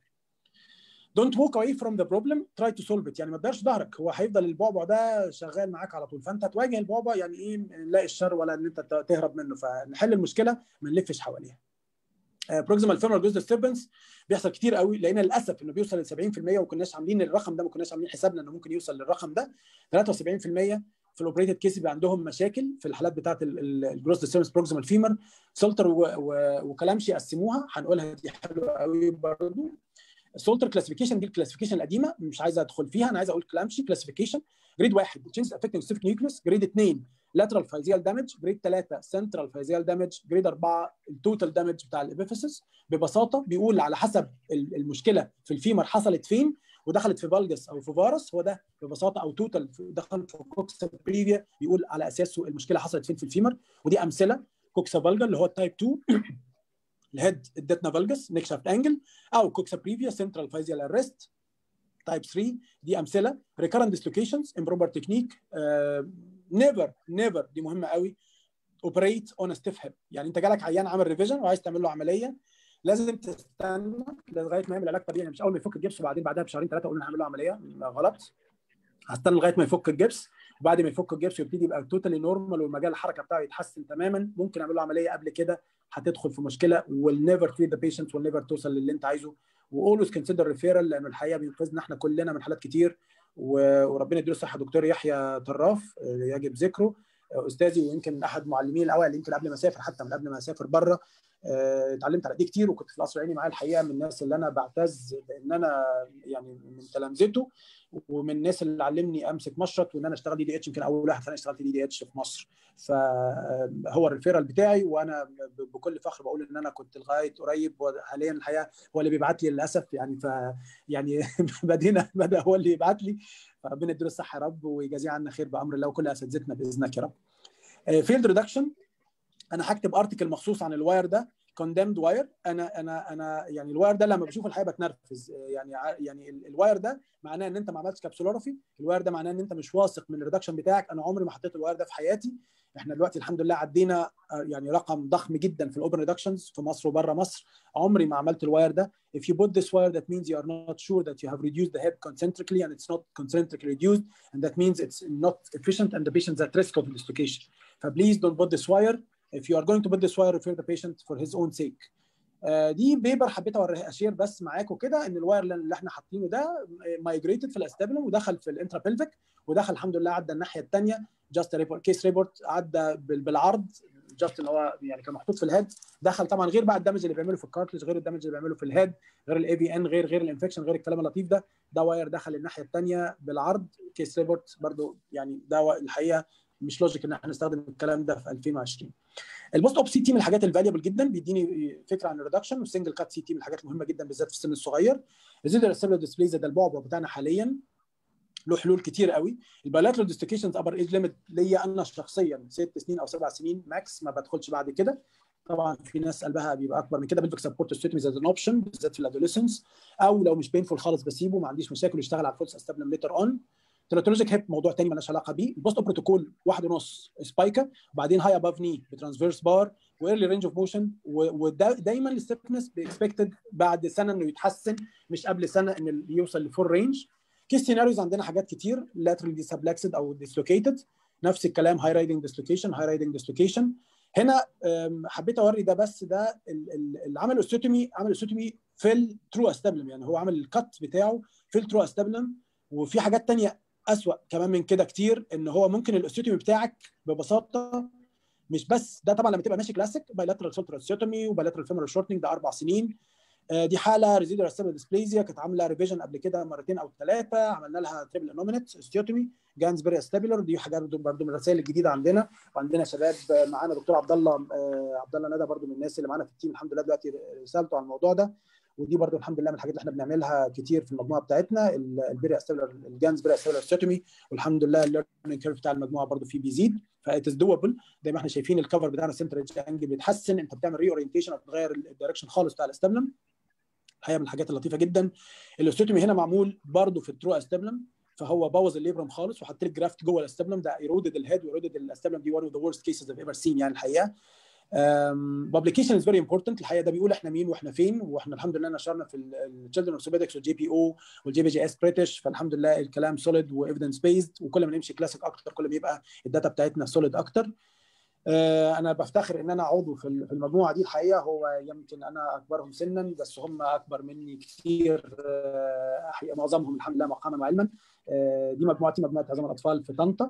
Don't walk away from the problem, try to solve it. يعني ما تدارش ظهرك، هو هيفضل البعبع ده شغال معاك على طول، فانت تواجه البعبع يعني ايه نلاقي الشر ولا ان انت تهرب منه، فنحل المشكله ما نلفش حواليها. بروكسيمال فيمورال جروث ديستربنس بيحصل كتير قوي، لقينا للاسف انه بيوصل ل سبعين في المية وما كناش عاملين الرقم ده، ما كناش عاملين حسابنا انه ممكن يوصل للرقم ده. ثلاثة وسبعين في المية في الاوبريتد كيس بيبقى عندهم مشاكل في الحالات بتاعه الجروث ديستربنس بروكسيمال فيمر. سولتر وكلامشي قسموها هنقولها دي حلوه قوي برضه. السولتر كلاسيفيكيشن دي الكلاسيفيكيشن القديمه مش عايز ادخل فيها، انا عايز اقول كلامشي كلاسيفيكيشن. جريد واحد تشينجز افكتنج سبيسيفيك نيوكليوس، جريد اثنين لاترال فايزيال دامج، جريد ثلاثة سنترال فايزيال دامج، جريد أربعة التوتال دامج بتاع الابيفيسس. ببساطه بيقول على حسب المشكله في الفيمر حصلت فين ودخلت في فالجس او في فارس، هو ده ببساطه، او توتال دخل في كوكسا بريفيا بيقول على اساسه المشكله حصلت فين في الفيمر. ودي امثله كوكسا فالجا اللي هو التايب اتنين الهيد ادتنا فالجس نيك شافت انجل، او كوكسا بريفيا سنترال فايزيال ارست تايب ثلاثة. دي امثله. ريكارنت ديسلوكيشنز امبروبر تكنيك، نيفر نيفر دي مهمه قوي اوبريت اون ستيف هيب. يعني انت جالك عيان عامل ريفيجن وعايز تعمل له عمليه، لازم تستنى لغايه ما يعمل علاج طبيعي، مش اول ما يفك الجبس وبعدين بعدها بشهرين ثلاثه اقول له هعمل له عمليه، غلط. هستنى لغايه ما يفك الجبس، وبعد ما يفك الجبس ويبتدي يبقى توتالي نورمال والمجال الحركه بتاعه يتحسن تماما، ممكن اعمل له عمليه. قبل كده هتدخل في مشكله والنيفر تريت ذا بيشنت والنيفر توصل للي انت عايزه. واولويز كونسيدر ريفيرال لانه الحقيقه بينقذنا احنا كلنا من حالات كتير، وربنا يديله الصحه. دكتور يحيى طراف يجب ذكره، استاذي ويمكن احد معلمين الاوائل يمكن قبل ما اسافر، حتى من قبل ما اسافر بره اتعلمت على دي كتير، وكنت في القصر العيني معاه الحقيقه من الناس اللي انا بعتز بان انا يعني من تلامذته، ومن الناس اللي علمني امسك مشرط وان انا اشتغل دي دي اتش. يمكن اول واحد انا اشتغلت دي دي اتش في مصر، فهو الريفيرال بتاعي، وانا بكل فخر بقول ان انا كنت لغايه قريب، وحاليا الحقيقه هو اللي بيبعت لي للاسف يعني، ف يعني بدينا بدا هو اللي يبعت لي، فربنا يديله الصحه يا رب ويجازيه عنا خير بامر الله وكل اساتذتنا باذنك يا رب. فيلد ريدكشن، انا هكتب ارتكل مخصوص عن الواير ده، كوندمد واير. انا انا انا يعني الواير ده لما بشوف الحقيقه بتنرفز، يعني يعني الواير ده معناه ان انت ما عملتش كابسولوجرافي، الواير ده معناه ان انت مش واثق من الريدكشن بتاعك. انا عمري ما حطيت الواير ده في حياتي. احنا دلوقتي الحمد لله عدينا يعني رقم ضخم جدا في الاوبن ريدكشنز في مصر وبره مصر، عمري ما عملت الواير ده. if you put this wire that means you are not sure that you have reduced the head concentrically and it's not concentrically reduced, and that means it's not efficient and the patient is at risk of dislocation. فبليز don't put this wire. If you are going to put this wire, refer the patient for his own sake. uh, دي بيبر حبيت اوريها اشير بس معاكم كده، ان الواير اللي احنا حاطينه ده مايجريتد في الاستابلم ودخل في الانترا بيلفيك، ودخل الحمد لله عدى الناحيه الثانيه جاست ريبورت كيس ريبورت، عدى بالعرض جاست ان هو يعني كان محطوط في الهيد، دخل طبعا غير بقى الدمج اللي بيعمله في الكارتلج، غير الدمج اللي بيعمله في الهيد، غير الاي في ان، غير غير الانفكشن، غير الكلام اللطيف ده. ده واير دخل الناحيه الثانيه بالعرض كيس ريبورت برضو، يعني ده الحقيقه مش لوجيك ان احنا نستخدم الكلام ده في ألفين وعشرين. البوست اوب سي تي من الحاجات الفاليبل جدا، بيديني فكره عن الريدكشن، والسنجل كات سي تي من الحاجات المهمه جدا بالذات في السن الصغير. الزيدر السيلولار ديسبليزيا ده البعبع بتاعنا حاليا له حلول كتير قوي. البايلاترال ديستيكيشنز ابر ايج ليميت ليا انا شخصيا ست سنين او سبع سنين ماكس، ما بدخلش بعد كده. طبعا في ناس قلبها بيبقى اكبر من كده. بلفيك سبورت ستيتمز از ان اوبشن بالذات في الادوليسنس، او لو مش بينفول خالص بسيبه ما عنديش مشاكل، يشتغل على الفولس استابلم ليتر اون. تيراتولوجيك هيب موضوع تاني مالناش علاقه بيه. البوست اوب بروتوكول واحد ونص سبايكا، وبعدين هاي اباف ني بترانسفيرس بار وايرلي رينج اوف موشن، ودايما الستيفنس بيكسبكتد بعد سنه انه يتحسن، مش قبل سنه ان يوصل لفول رينج. كيس سيناريوز عندنا حاجات كتير، laterally disablaxed او dislocated، نفس الكلام هاي رايدنج ديسلوكيشن هاي رايدنج ديسلوكيشن. هنا حبيت اوري ده، بس ده اللي عمل اوستوتومي عمل اوستوتومي في الترو استابلم، يعني هو عمل الكت بتاعه في الترو استابلم. وفي حاجات تانية اسوأ كمان من كده كتير، ان هو ممكن الاوستوتومي بتاعك ببساطه مش بس ده، طبعا لما تبقى ماشي كلاسيك بايلاترال سولتر اوستوتومي وبايلاترال فيمورال شورتنج ده اربع سنين. دي حاله ريزيدوال استابل ديسبليزيا، كانت عامله ريفيجن قبل كده مرتين او ثلاثه، عملنا لها تريبل انومينيت اوستيوتومي جانسبري استابيلر، دي حاجات برضو من الرسائل الجديده عندنا. وعندنا شباب معانا دكتور عبد الله عبد الله ندى برضو من الناس اللي معانا في التيم الحمد لله دلوقتي رسالته عن الموضوع ده، ودي برضو الحمد لله من الحاجات اللي احنا بنعملها كتير في المجموعه بتاعتنا، البيري استابيلر الجانسبري استابيلر اوستيوتومي، والحمد لله الليرنينج كيرف بتاع المجموعه برضو فيه بيزيد، فايت از دوبل. زي ما احنا شايفين الكفر بتاعنا سنتر انجل بيتحسن، انت بتعمل ري اورينتيشن او بتغير الدايركشن خالص بتاع الاستابلم، هي من الحاجات اللطيفه جدا. الاوستوتومي هنا معمول برضو في الترو استابلم، فهو بوظ الليبرم خالص وحط لك جرافت جوه الاستابلم، ده ايرودد الهيد وايرودد الاستابلم، دي one of the worst cases I've ever seen يعني الحقيقه. publication is very important الحقيقه، ده بيقول احنا مين واحنا فين، واحنا الحمد لله نشرنا في الchildren of Sobedics والجي بي او والجي بي جي اس بريتش، فالحمد لله الكلام سوليد وايفيدنس بيزد، وكل ما نمشي كلاسيك اكتر كل ما يبقى الداتا بتاعتنا سوليد اكتر. انا بفتخر ان انا عضو في المجموعه دي الحقيقه، هو يمكن انا اكبرهم سنا بس هم اكبر مني كتير حقيقه، معظمهم الحمد لله مقاما وعلما. دي مجموعتي مجموعه عظام الاطفال في طنطا،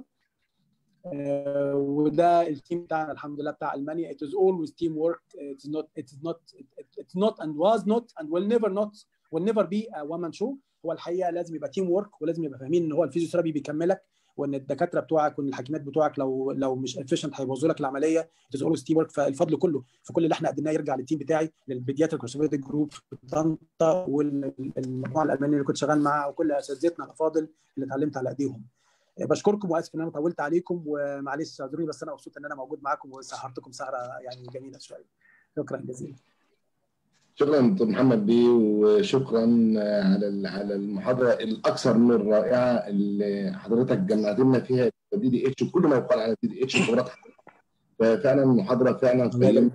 وده التيم بتاعنا الحمد لله بتاع المانيا. it is always team work, it is not it is not it's not and was not and will never not will never be a one man show. هو الحقيقه لازم يبقى تيم ورك، ولازم يبقى فاهمين ان هو الفيزيوثيرابي بيكملك، وان الدكاتره بتوعك وان الحكيمات بتوعك لو لو مش افيشنت هيبوظوا لك العمليه. it is always team work، فالفضل كله في كل اللي احنا قدمناه يرجع للتيم بتاعي، للبيدياتريك كونسرفاتيف جروب في طنطا والمجموعه الالمانيه اللي كنت شغال معاها، وكل اساتذتنا الافاضل اللي اتعلمت على ايديهم. بشكركم واسف ان انا طولت عليكم ومعلش اعذروني، بس انا مبسوط ان انا موجود معاكم وسهرتكم سهره يعني جميله شويه. شكرا جزيلا. شكرا دكتور محمد بيه، وشكرا على على المحاضره الاكثر من رائعه اللي حضرتك جمعت لنا فيها دي دي اتش وكل ما يقال على دي دي اتش خبرات حضرتك. ففعلا محاضره فعلا قيمه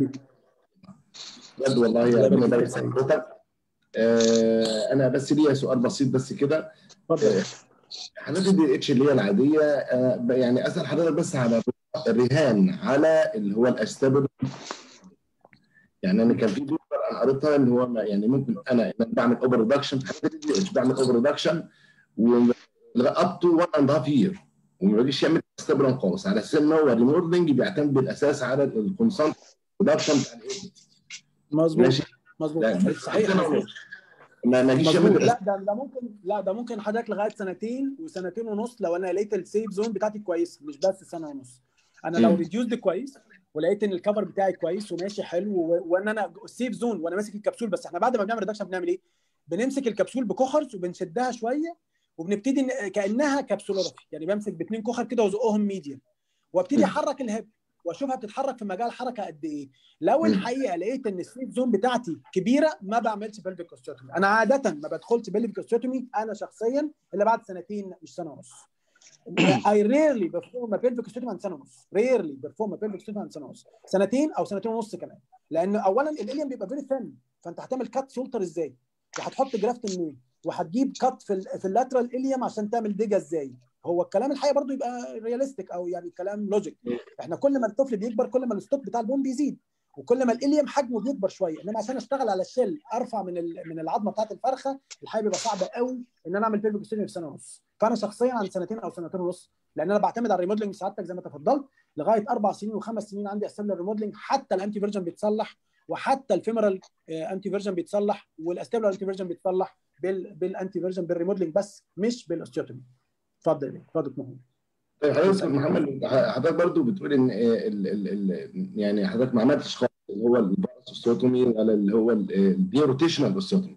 بجد والله، يا ربنا يبارك في حضرتك. آه انا بس ليا سؤال بسيط بس كده. اتفضل. حضرتك دي اتش اللي هي العاديه، آه يعني اسال حضرتك بس على الرهان على اللي هو الاستابل. يعني انا كان في بيبر انا قريتها ان هو يعني ممكن انا انا بعمل اوفر ريدكشن، بعمل اوفر ريدكشن اب تو واحد اند هاف يير وما بيجيش يعمل استابل خالص، على اساس ان هو الريموديلنج بيعتمد بالاساس على الكونسنت ريدكشن بتاع الايديت. مظبوط مظبوط صحيح مظبوط. ما ما يجيش يعمل لا ده ده ممكن لا ده ممكن حضرتك لغايه سنتين وسنتين ونص لو انا لقيت السيف زون بتاعتي كويسه، مش بس سنه ونص. انا لو ريديوسد كويس ولقيت ان الكفر بتاعي كويس وماشي حلو، وان انا السيف زون وانا ماسك الكبسول. بس احنا بعد ما بنعمل ريدكشن بنعمل ايه؟ بنمسك الكبسول بكخرز وبنشدها شويه وبنبتدي كانها كبسولوجرافي، يعني بمسك باثنين كخر كده وازقهم ميديا وابتدي احرك الهب واشوفها بتتحرك في مجال حركه قد ايه. لو الحقيقه لقيت ان السيف زون بتاعتي كبيره ما بعملش بلفيك اوستيوتومي. انا عاده ما بدخلش بلفيك اوستيوتومي انا شخصيا الا بعد سنتين مش سنه ونص. I rarely perform a pelvic osteotomy عن سنه ونص. rarely perform a pelvic osteotomy عن سنه ونص. سنتين او سنتين ونص كمان، لان اولا الاليم بيبقى فيري ثين، فانت هتعمل كات شولتر ازاي؟ وهتحط جرافت منين؟ وهتجيب كات في ال في اللاترال اليم عشان تعمل ديجا ازاي؟ هو الكلام الحقيقي برضو يبقى رياليستيك او يعني كلام لوجيك. احنا كل ما الطفل بيكبر كل ما الستوك بتاع البون بيزيد وكل ما الاليم حجمه بيكبر شويه، انما عشان اشتغل على الشل ارفع من من العظمه بتاعت الفرخه الحقيقه بيبقى صعب قوي ان انا اعمل pelvic osteotomy في سنه ونص. فانا شخصيا عن سنتين او سنتين ونص، لان انا بعتمد على الريموديلنج سعادتك زي ما تفضلت لغايه اربع سنين وخمس سنين عندي استابلر ريموديلنج، حتى الانتي فيرجن بيتصلح وحتى الفيمورال انتي فيرجن بيتصلح والاستابلر انتي فيرجن بيتصلح بال بالانتي فيرجن بالريموديلنج بس مش بالاوستيوتومي. اتفضل اتفضل محمد. طيب حضرتك محمد حضرتك برضه بتقول ان ال ال ال يعني حضرتك ما عملتش خالص اللي هو الباراستوستومي ولا اللي هو البيروتيشنال اوستيوتومي.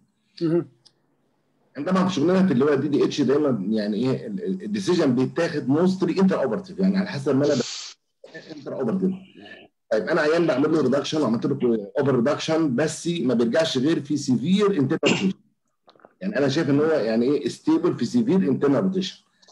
طبعا في شغلنا في اللي هو الدي دي اتش دايما يعني ايه الديسيجن بيتاخد موستلي انتر اوبرتيف، يعني على حسب ما انا انتر اوبرتيف. طيب انا عيان بعمل له ريدكشن وعملت له اوفر ريدكشن بس ما بيرجعش غير في سيفير انترنال روتيشن. يعني انا شايف ان هو يعني ايه ستيبل في سيفير انترنال روتيشن.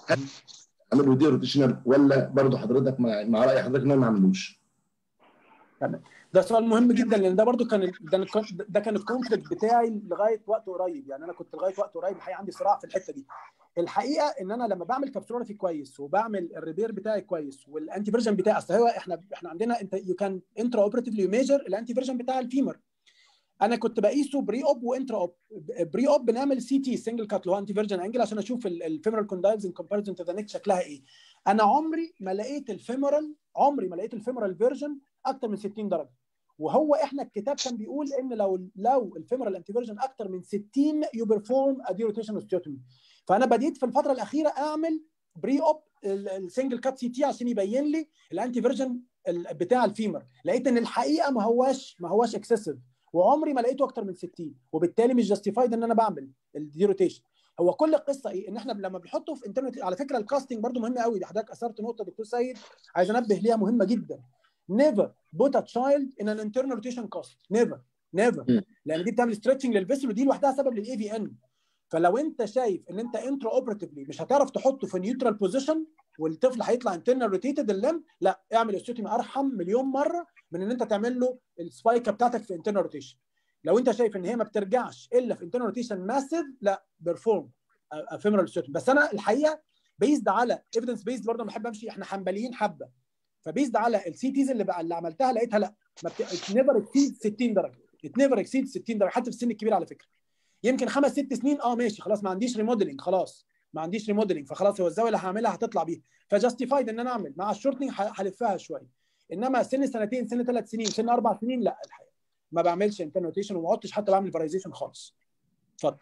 عملوا دي روتيشنال ولا برضه حضرتك مع, مع راي حضرتك ان ما عملوش؟ تمام، ده سؤال مهم جدا، لان ده برضو كان ده, ده كان الكونفليكت بتاعي لغايه وقت قريب. يعني انا كنت لغايه وقت قريب الحقيقه عندي صراع في الحته دي. الحقيقه ان انا لما بعمل كابسولوجرافي كويس وبعمل الريبير بتاعي كويس والانتي فيرجن بتاعي، اصل هو احنا احنا عندنا انت يو كان انترا اوبراتيفلي ميجر الانتي فيرجن بتاع الفيمر. انا كنت بقيسه بري اوب وانترا اوب. بري اوب بنعمل سي تي سنجل كات اللي هو انتي فيرجن انجل عشان اشوف الفيمورال كوندايلز ان كومباريزون تو ذا نيك شكلها ايه. انا عمري ما لقيت الفيمورال عمري ما لقيت الفيمورال فيرجن اكتر من ستين درجه. وهو احنا الكتاب كان بيقول ان لو لو الفيمورال انتي فيرجن اكتر من ستين يو بيرفورم ادي روتيشن اوستيوتومي. فانا بديت في الفتره الاخيره اعمل بري اوب السنجل كات سي تي عشان يبين لي الانتي فيرجن بتاع الفيمر. لقيت ان الحقيقه ما هواش ما هواش اكسسيف، وعمري ما لقيته اكتر من ستين، وبالتالي مش جاستيفايد ان انا بعمل الدي روتيشن. هو كل القصه ايه؟ ان احنا لما بنحطه في انترنت، على فكره الكاستنج برده مهم قوي. حضرتك اثرت نقطه دكتور سيد عايز انبه ليها مهمه جدا. never put a child in an internal rotation cast. never never لان دي بتعمل ستريتشنج للفيسل، ودي لوحدها سبب للاي في ان. فلو انت شايف ان انت انترا اوبراتيفلي مش هتعرف تحطه في نيوترال بوزيشن والطفل هيطلع انترنال روتيتد اللم، لا اعمل اوستيوتومي ارحم مليون مره من ان انت تعمل له السبايكه بتاعتك في انترنال روتيشن. لو انت شايف ان هي ما بترجعش الا في انترنال روتيشن ماسيف، لا بيرفورم افيمرال اوستيوتومي. بس انا الحقيقه بيزد على ايفيدنس بيزد برضه بحب امشي، احنا حنبليين حبه. فبيزد على السي تيز اللي بقى اللي عملتها لقيتها لا ما بت... نيفر اكسيد ستين درجه. نيفر اكسيد ستين درجه حتى في السن الكبير على فكره. يمكن خمس ست سنين اه ماشي خلاص ما عنديش ريموديلنج، خلاص ما عنديش ريموديلنج، فخلاص هو الزاويه اللي هعملها هتطلع بيها، فجاستيفايد ان انا اعمل مع الشورتنج هلفها شويه. انما سن سنتين سن ثلاث سنين سن اربع سنين لا الحقيقه ما بعملش انترنوتيشن وما عدتش حتى بعمل فرايزيشن خالص. اتفضل.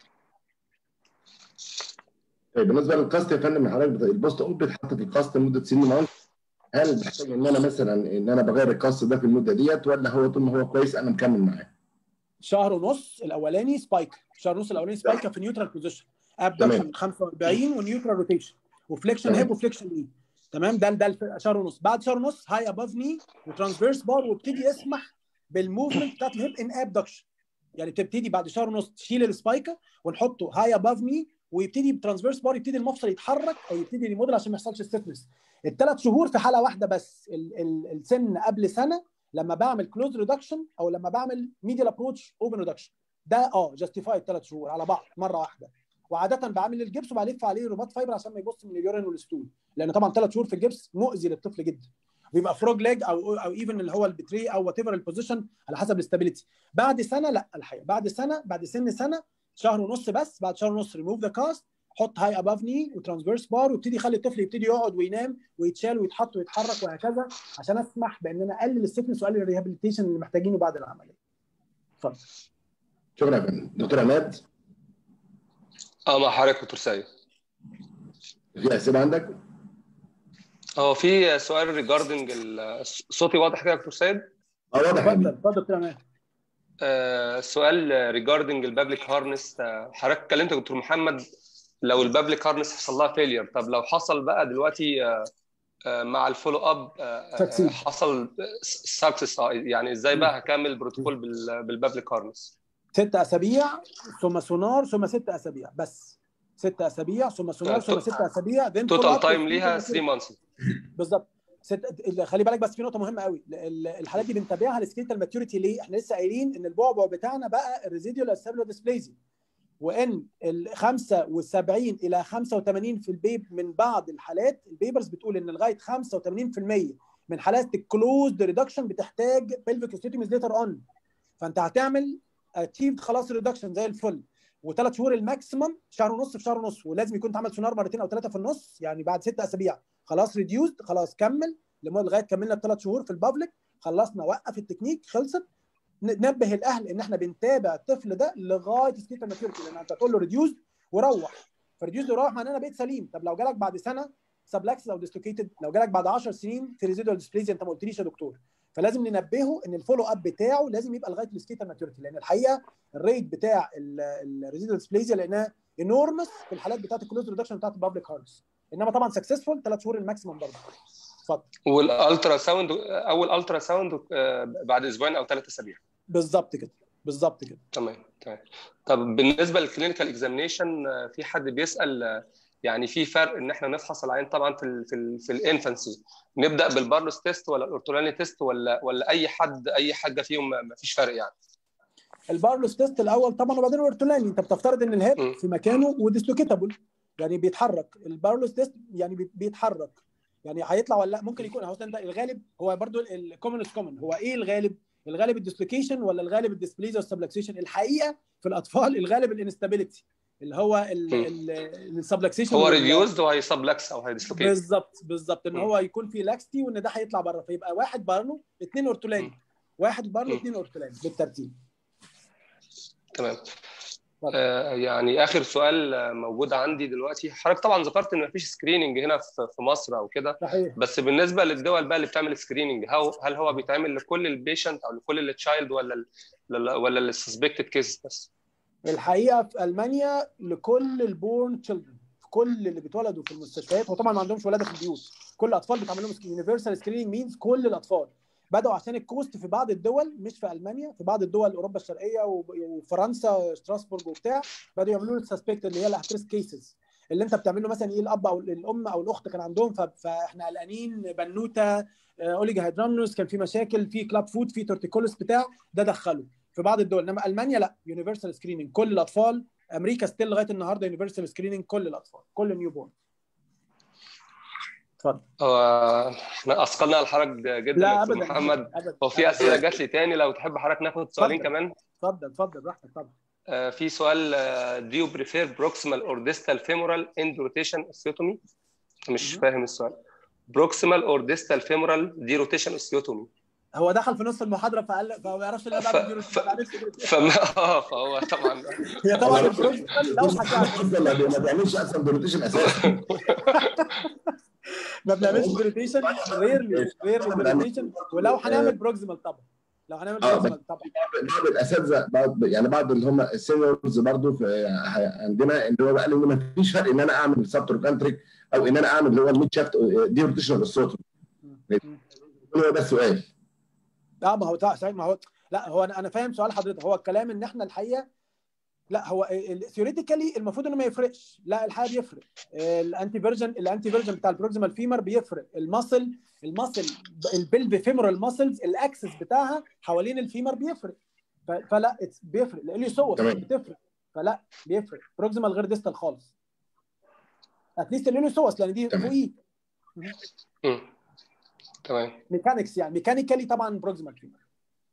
طيب بالنسبه للكاست يا فندم، حضرتك البوست اوب بيتحط في الكاست لمده سنين، هل بحتاج ان انا مثلا ان انا بغير الكاست ده في المده ديت، ولا هو طول ما هو كويس انا مكمل معاه؟ شهر ونص الاولاني سبايك، شهر ونص الاولاني سبايكه في نيوترال بوزيشن، ابدكشن خمسة واربعين ونيوترال روتيشن وفليكشن هيب وفليكشن اي. تمام، ده ده شهر ونص. بعد شهر ونص هاي اباف ني وترانسفيرس بار، وابتدي يسمح بالموفمنت بتاعت الهيب ان ابدكشن. يعني بتبتدي بعد شهر ونص تشيل السبايكه ونحطه هاي اباف ني، ويبتدي بترانسفيرس بار يبتدي المفصل يتحرك او يبتدي ريموديل عشان ما يحصلش ستيفنس. الثلاث شهور في حاله واحده بس، ال ال السن قبل سنه لما بعمل كلوز ريدكشن او لما بعمل ميديال ابروتش اوبن ريدكشن، ده اه جاستيفايد ثلاث شهور على بعض مره واحده. وعاده بعمل الجبس وبلف عليه رباط فايبر عشان ما يبص من اليورين والستول، لان طبعا ثلاث شهور في الجبس مؤذي للطفل جدا. بيبقى فروج ليج او او ايفن اللي هو البتري او وات ايفر البوزيشن على حسب الاستابيليتي. بعد سنه لا الحقيقه بعد سنه بعد سن سنه شهر ونص بس، بعد شهر ونص ريموف ذا كاست، حط هاي اباف ني وترانسفيرس بار، وابتدي يخلي الطفل يبتدي يقعد وينام ويتشال ويتحط ويتحرك وهكذا، عشان اسمح بان انا اقلل السيكنس واقلل الريهابيليتيشن اللي محتاجينه بعد العمليه. اتفضل. شكرا يا فندم. دكتور عماد. اه مع حضرتك دكتور سيد. في اسئله عندك؟ اه في سؤال ريجاردنج صوتي واضح كده يا دكتور سيد؟ اه واضح. اتفضل اتفضل دكتور عماد. آه سؤال ريجاردنج البابليك هارنس. حضرتك اتكلمت يا دكتور محمد لو البابليك هارنس حصل لها فيلير، طب لو حصل بقى دلوقتي آه آه مع الفولو اب آه حصل سكسس، يعني ازاي بقى هكمل البروتوكول بالبابليك هارنس؟ ست اسابيع ثم سونار ثم ست اسابيع بس. ست اسابيع ثم سونار ثم ست اسابيع ذن توتال تايم ليها ثلاثة مانثs بالظبط. ست... خلي بالك بس في نقطه مهمه قوي، الحالات دي بنتابعها السكيلتال ماتيوريتي. ليه؟ احنا لسه قايلين ان البعبع بتاعنا بقى الريزيديوال استابيلو ديسبليزي، وان ال خمسة وسبعين الى خمسة وثمانين في البيب من بعض الحالات البيبرز بتقول ان لغايه خمسة وثمانين في المية من حالات الكلوزد ريدكشن بتحتاج بلفيك اوستيوتوميز ليتر اون. فانت هتعمل اتشيفد خلاص ريدكشن زي الفل، وثلاث شهور الماكسيمم، شهر ونص في شهر ونص، ولازم يكون اتعمل سونار مرتين او ثلاثه في النص. يعني بعد ست اسابيع خلاص ريديوزد، خلاص كمل لغايه كملنا الثلاث شهور في البابليك، خلصنا وقف التكنيك خلصت. ننبه الاهل ان احنا بنتابع الطفل ده لغايه سكيلتال ماتيوريتي، لان انت تقول له ريديوزد وروح، فريديوزد وروح معناه انا بقيت سليم. طب لو جالك بعد سنه سبلاكس او ديسلوكيتد، لو جالك بعد عشر سنين في ريزيدوال ديسبليزيا انت ما قلتليش يا دكتور، فلازم ننبهه ان الفولو اب بتاعه لازم يبقى لغايه السكيلتال ماتيوريتي، لان الحقيقه الريت بتاع الريزيدوال ديسبليزيا لانها انورمس في الحالات بتاعت الكلوز ريدكشن بتاعت البابليك هارنس، انما طبعا سكسسفول ثلاث شهور الماكسيمم برضه. اتفضل. والالترا ساوند اول الترا ساوند بعد اسبوعين او ثلاث اسابيع بالظبط كده بالظبط كده. تمام تمام. طب بالنسبه للكلينيكال اكزامينيشن، في حد بيسال يعني في فرق ان احنا نفحص العين طبعا في ال في ال في الانفانسي، نبدا بالبارلوس تيست ولا الاورتولاني تيست ولا ولا اي حد اي حاجه فيهم ما فيش فرق يعني؟ البارلوس تيست الاول طبعا وبعدين الاورتولاني. انت بتفترض ان الهيب في مكانه وديسلوكيتابل يعني بيتحرك. البارلوس تيست يعني بيتحرك يعني هيطلع ولا لا. ممكن يكون هو الغالب هو برضو الكومن كومن هو ايه الغالب؟ الغالب الديسلوكيشن ولا الغالب الديسبليزيا والسبلكسيشن؟ الحقيقه في الاطفال الغالب الانستابيليتي اللي هو السبلكسيشن هو ريديوزد وهيسبلكس او هيديسلوكيت. بالظبط بالظبط ان هو يكون في لاكستي وان ده هيطلع بره، فيبقى واحد بارلو اثنين اورتولاني، واحد بارلو اثنين اورتولاني بالترتيب. تمام. آه يعني اخر سؤال موجود عندي دلوقتي، حضرتك طبعا ذكرت ان مفيش سكريننج هنا في مصر او كده، بس بالنسبه للدول بقى اللي بتعمل سكريننج، هل هو بيتعمل لكل البيشنت او لكل التشايلد ولا ولا للسسبكتد كيس بس؟ الحقيقه في المانيا لكل البورن تشيلدرن، كل اللي بيتولدوا في المستشفيات. وطبعا ما عندهمش ولاده في البيوت، كل الاطفال بيتعمل لهم يونيفرسال سكريننج مينز كل الاطفال. بدأوا عشان الكوست في بعض الدول، مش في المانيا، في بعض الدول اوروبا الشرقيه وفرنسا ستراسبورغ وبتاع، بدأوا يعملوا له السسبكت اللي هي الهاتريس كيسز، اللي انت بتعمل له مثلا ايه الاب او الام او الاخت كان عندهم فاحنا قلقانين بنوته اوليجا هيدرامنوس كان في مشاكل في كلاب فود في تورتيكولوس بتاع ده دخله في بعض الدول. انما المانيا لا، يونيفرسال سكريننج كل الاطفال. امريكا ستيل لغايه النهارده يونيفرسال سكريننج كل الاطفال كل نيو بورن. اتفضل. هو احنا اثقلنا على حضرتك جدا لا يا دكتور ابدا محمد. أبداً. هو في اسئله جات لي تاني، لو تحب حضرتك ناخد سؤالين كمان. اتفضل اتفضل براحتك طبعا. آه في سؤال do you prefer proximal or distal femoral end rotation osteotomy؟ مش فاهم السؤال. proximal or distal femoral دي rotation osteotomy. هو دخل في نص المحاضره فقال فما يعرفش ان انا بعمل دي روتين. فما اه فهو طبعا هي طبعا البروكسيمال لو هتعمل ما بيعملش اصلا ديروتيشن اساسا. ما بنعملش ديروتيشن ريرلي ريرلي ديروتيشن. ولو هنعمل بروكسيمال طبعا لو هنعمل بروكسيمال طبعا. بعض الاساتذه يعني بعض اللي هم السينيورز برضه عندنا اللي هو قال ان ما فيش فرق ان انا اعمل سبتروكانتريك او ان انا اعمل اللي هو الميد شافت ديروتيشن بالصوت. هو ده السؤال. لا ما هو صحيح ما هو لا هو انا انا فاهم سؤال حضرتك. هو الكلام ان احنا الحقيقه لا هو ثيوريتيكالي المفروض انه ما يفرقش. لا الحقيقه بيفرق. الانتي فيرجن الانتي فيرجن بتاع البروكسيمال فيمر بيفرق. الماسل الماسل البلفي فيمورال ماسلز الاكسس بتاعها حوالين الفيمر بيفرق. فلا بيفرق. الاليوسوس بتفرق فلا بيفرق. بروكسيمال غير ديستال خالص. اتليست الاليوسوس لان دي فوقيه. تمام. ميكانكس يعني ميكانيكالي طبعا بروكسيمال فيمر.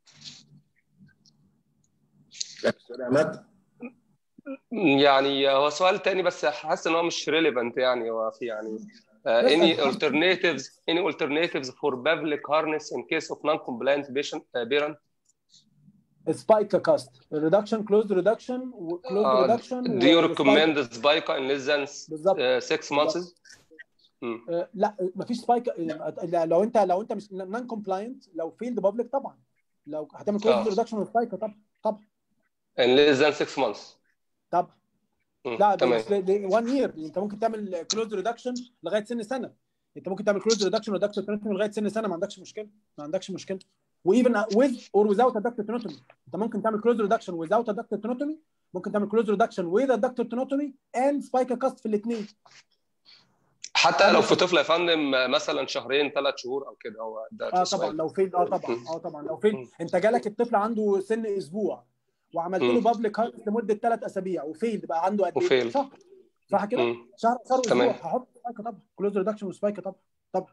يعني هو سؤال تاني بس حاسس ان هو مش ريليفنت يعني. هو في يعني uh, any alternatives any alternatives for Pavlik harness in case of non-compliant patient uh, parent? Spica cast reduction closed reduction closed uh, reduction. Do you recommend the spica in less than uh, six months? uh, لا مفيش سبايك. لو انت لو انت مش نون كومبلاينت لو فيلد بابليك طبعا لو هتعمل كلوز ريدكشن وسبايكا طبعا طبعا in less than six months طبعا. لا ده واحد يير. انت ممكن تعمل كلوز ريدكشن لغايه سن سنه. انت ممكن تعمل كلوز ريدكشن ودكتور تنوتومي لغايه سن سنه ما عندكش مشكله ما عندكش مشكله. وايفن ويز اور ويزاوت دكتور تنوتومي انت ممكن تعمل كلوز ريدكشن ويزاوت دكتور تنوتومي. ممكن تعمل كلوز ريدكشن ويز دكتور تنوتومي اند سبايكا كاست في الاثنين. حتى لو في طفل يا فندم مثلا شهرين ثلاث شهور او كده هو ده اه طبعا لو فيل اه طبعا اه طبعا لو فيل انت جالك الطفل عنده سن اسبوع وعملت له بابليك هارت لمده ثلاث اسابيع وفيل بقى عنده قد ايه؟ شهر صح كده؟ شهر شهر اسبوع هحط سبايكا طبعا كلوز ريدكشن وسبايكا طبعا طبعا.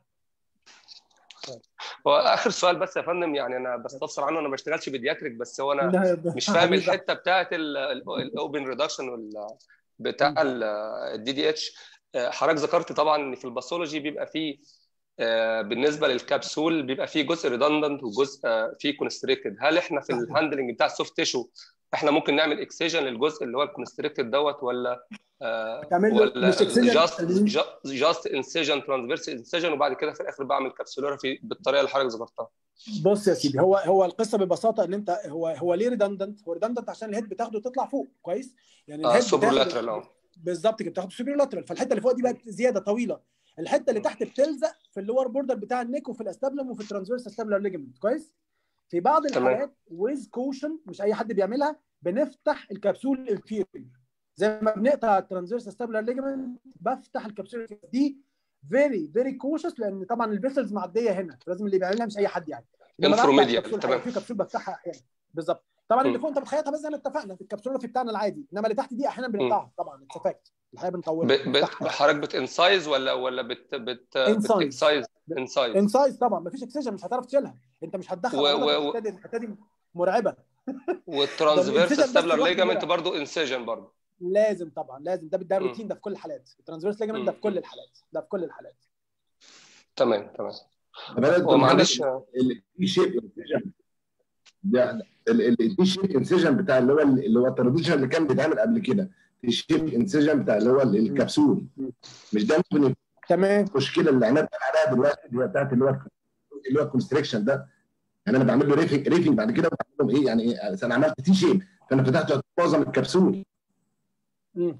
هو اخر سؤال بس يا فندم يعني انا بستفسر عنه. انا ما بشتغلش بيدياتريك بس هو انا مش فاهم الحته بتاعه الاوبن ريدكشن بتاع الدي دي اتش. حضرتك ذكرت طبعا ان في الباثولوجي بيبقى فيه بالنسبه للكبسول بيبقى فيه جزء ريدندنت وجزء فيه كونستريكتد. هل احنا في الهاندلنج بتاع السوفت تيشو احنا ممكن نعمل اكسجن للجزء اللي هو الكونستريكتد دوت ولا ولا جاست جاست انسجن ترانسفيرس انسجن وبعد كده في الاخر بعمل كابسولوري بالطريقه اللي حضرتك ذكرتها؟ بص يا سيدي هو هو القصه ببساطه ان انت هو هو ليه ريدندنت؟ هو ريدندنت عشان الهيد بتاخده تطلع فوق كويس يعني الهيد سوبر لاترال اه بالظبط كده بتاخده سوبر لاترال. فالحته اللي فوق دي بقت زياده طويله. الحته اللي تحت بتلزق في اللور بوردر بتاع النيك وفي الاستابلم وفي الترانسفيرس استابلر ليجمنت كويس. في بعض الحالات ويز كوشن مش اي حد بيعملها بنفتح الكبسول الانفيريور زي ما بنقطع الترانزفيرس ستابلر ليجمنت بفتح الكبسوله دي فيري فيري كوشس، لان طبعا الفيسلز معديه هنا، لازم اللي بيعملها مش اي حد يعني. انفروميديال تمام. في كبسول بفتحها احيانا بالظبط. طبعا اللي فوق انت بتخيطها بس زي ما اتفقنا في الكبسوله في بتاعنا العادي، انما اللي تحت دي احيانا بنقطعها طبعا اتفقت الحقيقه بنطولها. حضرتك بتنسايز ولا ولا بت بت بتكسايز؟ انسايز انسايز طبعا، مفيش اكسجن مش هتعرف تشيلها، انت مش هتدخل و... و... و... الحته دي الحته دي مرعبه. والترانسفيرس ستابلر ليجامنت برضه انسيجن برضه لازم طبعا لازم، ده ده روتين، ده في كل الحالات. الترانسفيرس ليجامنت ده في كل الحالات، ده في كل الحالات. تمام تمام. هو معلش التي شيب انسيجن ده التي شيب انسيجن بتاع اللي هو اللي هو الترانزيشن اللي كان بيتعمل قبل كده، التي شيب انسيجن بتاع اللي هو الكبسول، مش ده ممكن تمام. المشكله اللي احنا عليها دلوقتي اللي هي بتاعت اللي هو اللي هو الكونستريكشن ده، يعني انا بعمل له ريفنج ريفنج بعد كده بعمل لهم ايه يعني ايه، انا عملت تي شيب فانا فتحت معظم الكبسول. امم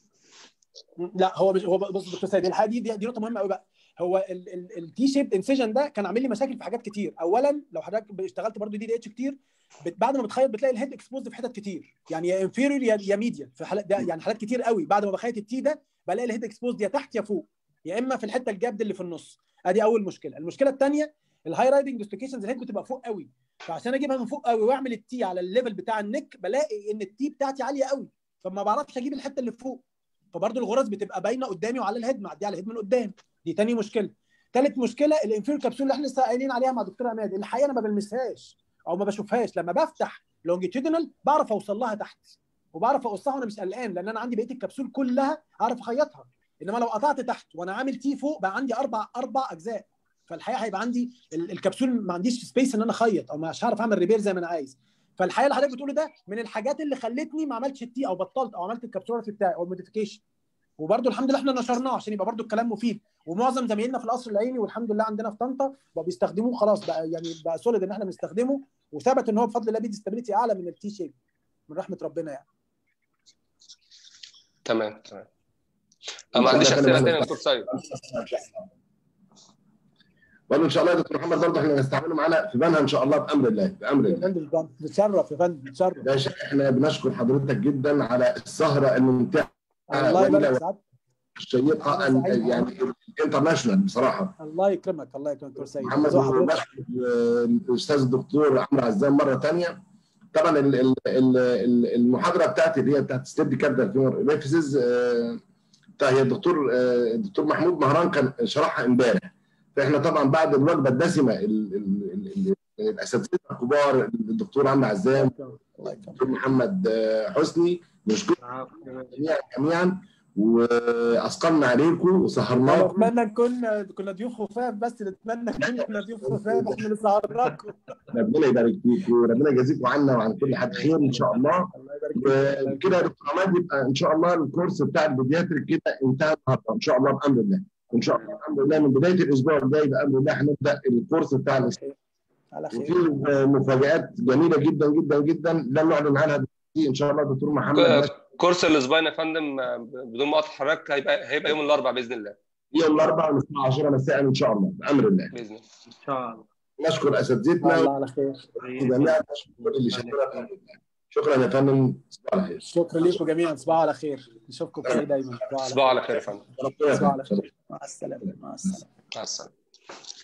لا هو مش هو بص دكتور سيد الحاجه دي دي نقطه مهمه قوي بقى. هو التي شيب انسيجن ده كان عامل لي مشاكل في حاجات كتير. اولا لو حضرتك اشتغلت برضو دي دي اتش كتير، بعد ما بتخيط بتلاقي الهيد اكسبوزد في حتت كتير، يعني يا انفيريور يا, يا ميديان في حالات ده، يعني حالات كتير قوي بعد ما بخيط التي ده بلاقي الهيد اكسبوزد يا تحت يا فوق، يا اما في الحته الجاب اللي في النص. ادي اول مشكله. المشكله الثانيه الهاي رايدنج ديسلوكيشنز، الهيد بتبقى فوق قوي، فعشان اجيبها من فوق قوي واعمل التي على الليفل بتاع النك بلاقي ان التي بتاعتي عاليه قوي، فما بعرفش اجيب الحته اللي فوق، فبرضه الغرز بتبقى باينه قدامي وعلى الهيد، معديه على الهيد من قدام. دي تاني مشكله. ثالث مشكله الانفيريور كابسول اللي احنا لسه قايلين عليها مع دكتور عماد، الحقيقه انا ما بلمسهاش او ما بشوفهاش. لما بفتح لونجيتيودنال بعرف اوصل لها تحت وبعرف اقصها وانا مش قلقان، لان انا عندي بقيه الكبسول كلها اعرف اخيطها. انما لو قطعت تحت وانا عامل تي فوق بقى عندي اربع اربع اجزاء، فالحقيقه هيبقى عندي الكبسول ما عنديش سبيس ان انا اخيط او مش هعرف اعمل ريبير زي ما انا عايز. فالحقيقه اللي حضرتك بتقوله ده من الحاجات اللي خلتني ما عملتش التي او بطلت او عملت الكبسولات بتاعي او الموديفيكيشن. وبرده الحمد لله احنا نشرناه عشان يبقى برده الكلام مفيد، ومعظم زمايلنا في القصر العيني والحمد لله عندنا في طنطا بقوا بيستخدموه خلاص، بقى يعني بقى سوليد ان احنا بنستخدمه، وثبت ان هو بفضل الله بيدي ستابيليتي اعلى من التي شيب من رحمه ربنا يعني. تمام تمام. انا ما عنديش اسئله ثانيه يا دكتور سيد. وان ان شاء الله يا دكتور محمد برضه احنا نستعمله معانا في بنها ان شاء الله بامر الله بامر الله. نتشرف يا فندم نتشرف. باشا احنا بنشكر حضرتك جدا على السهره الممتعه الله يبارك سعادتك الشيقه يعني انترناشونال بصراحه. الله يكرمك الله يكرمك دكتور سيد. محمد الاستاذ الدكتور عمرو عزام مره ثانيه. طبعا المحاضره بتاعتي اللي هي بتاعت ستيدي كابتال فيمور ريفيسز هي الدكتور الدكتور محمود مهران كان شرحها امبارح، فاحنا طبعا بعد الوجبه الدسمه الاساتذه الكبار الدكتور عمرو عزام الدكتور محمد حسني نشكركم جميعا جميعا واثقلنا عليكم وسهرناكم. نتمنى نكون كنا ضيوف خفاف، بس نتمنى نكون كنا ضيوف خفاف احنا اللي سهرناكم. ربنا يبارك فيكم وربنا يجازيكم عنا وعن كل حد خير ان شاء الله. وكده يا دكتور عماد يبقى ان شاء الله الكورس بتاع البيدياتريك كده انتهى النهارده ان شاء الله بامر الله، وان شاء الله الحمد لله من بدايه الاسبوع الجاي بامر الله هنبدا الكورس بتاع الاسبوع على خير. وفي مفاجآت جميله جدا جدا جدا لن نعلن عنها ان شاء الله دكتور محمد. كورس الاسبوعين يا فندم بدون مقاطعه حضرتك هيبقى هيبقى يوم الاربعاء باذن الله. يوم الاربعاء من الساعه عشرة مساء ان شاء الله بامر الله. باذن الله ان شاء الله. نشكر اساتذتنا. الله على خير. جميعا نشكر اللي شكرا. شكرا يا فندم. صباح على خير. شكرا لكم جميعا. صباح على خير. نشوفكم بخير دايما. صباح على خير يا فندم. صباح على خير. مع السلامه. مع السلامه. مع السلامه.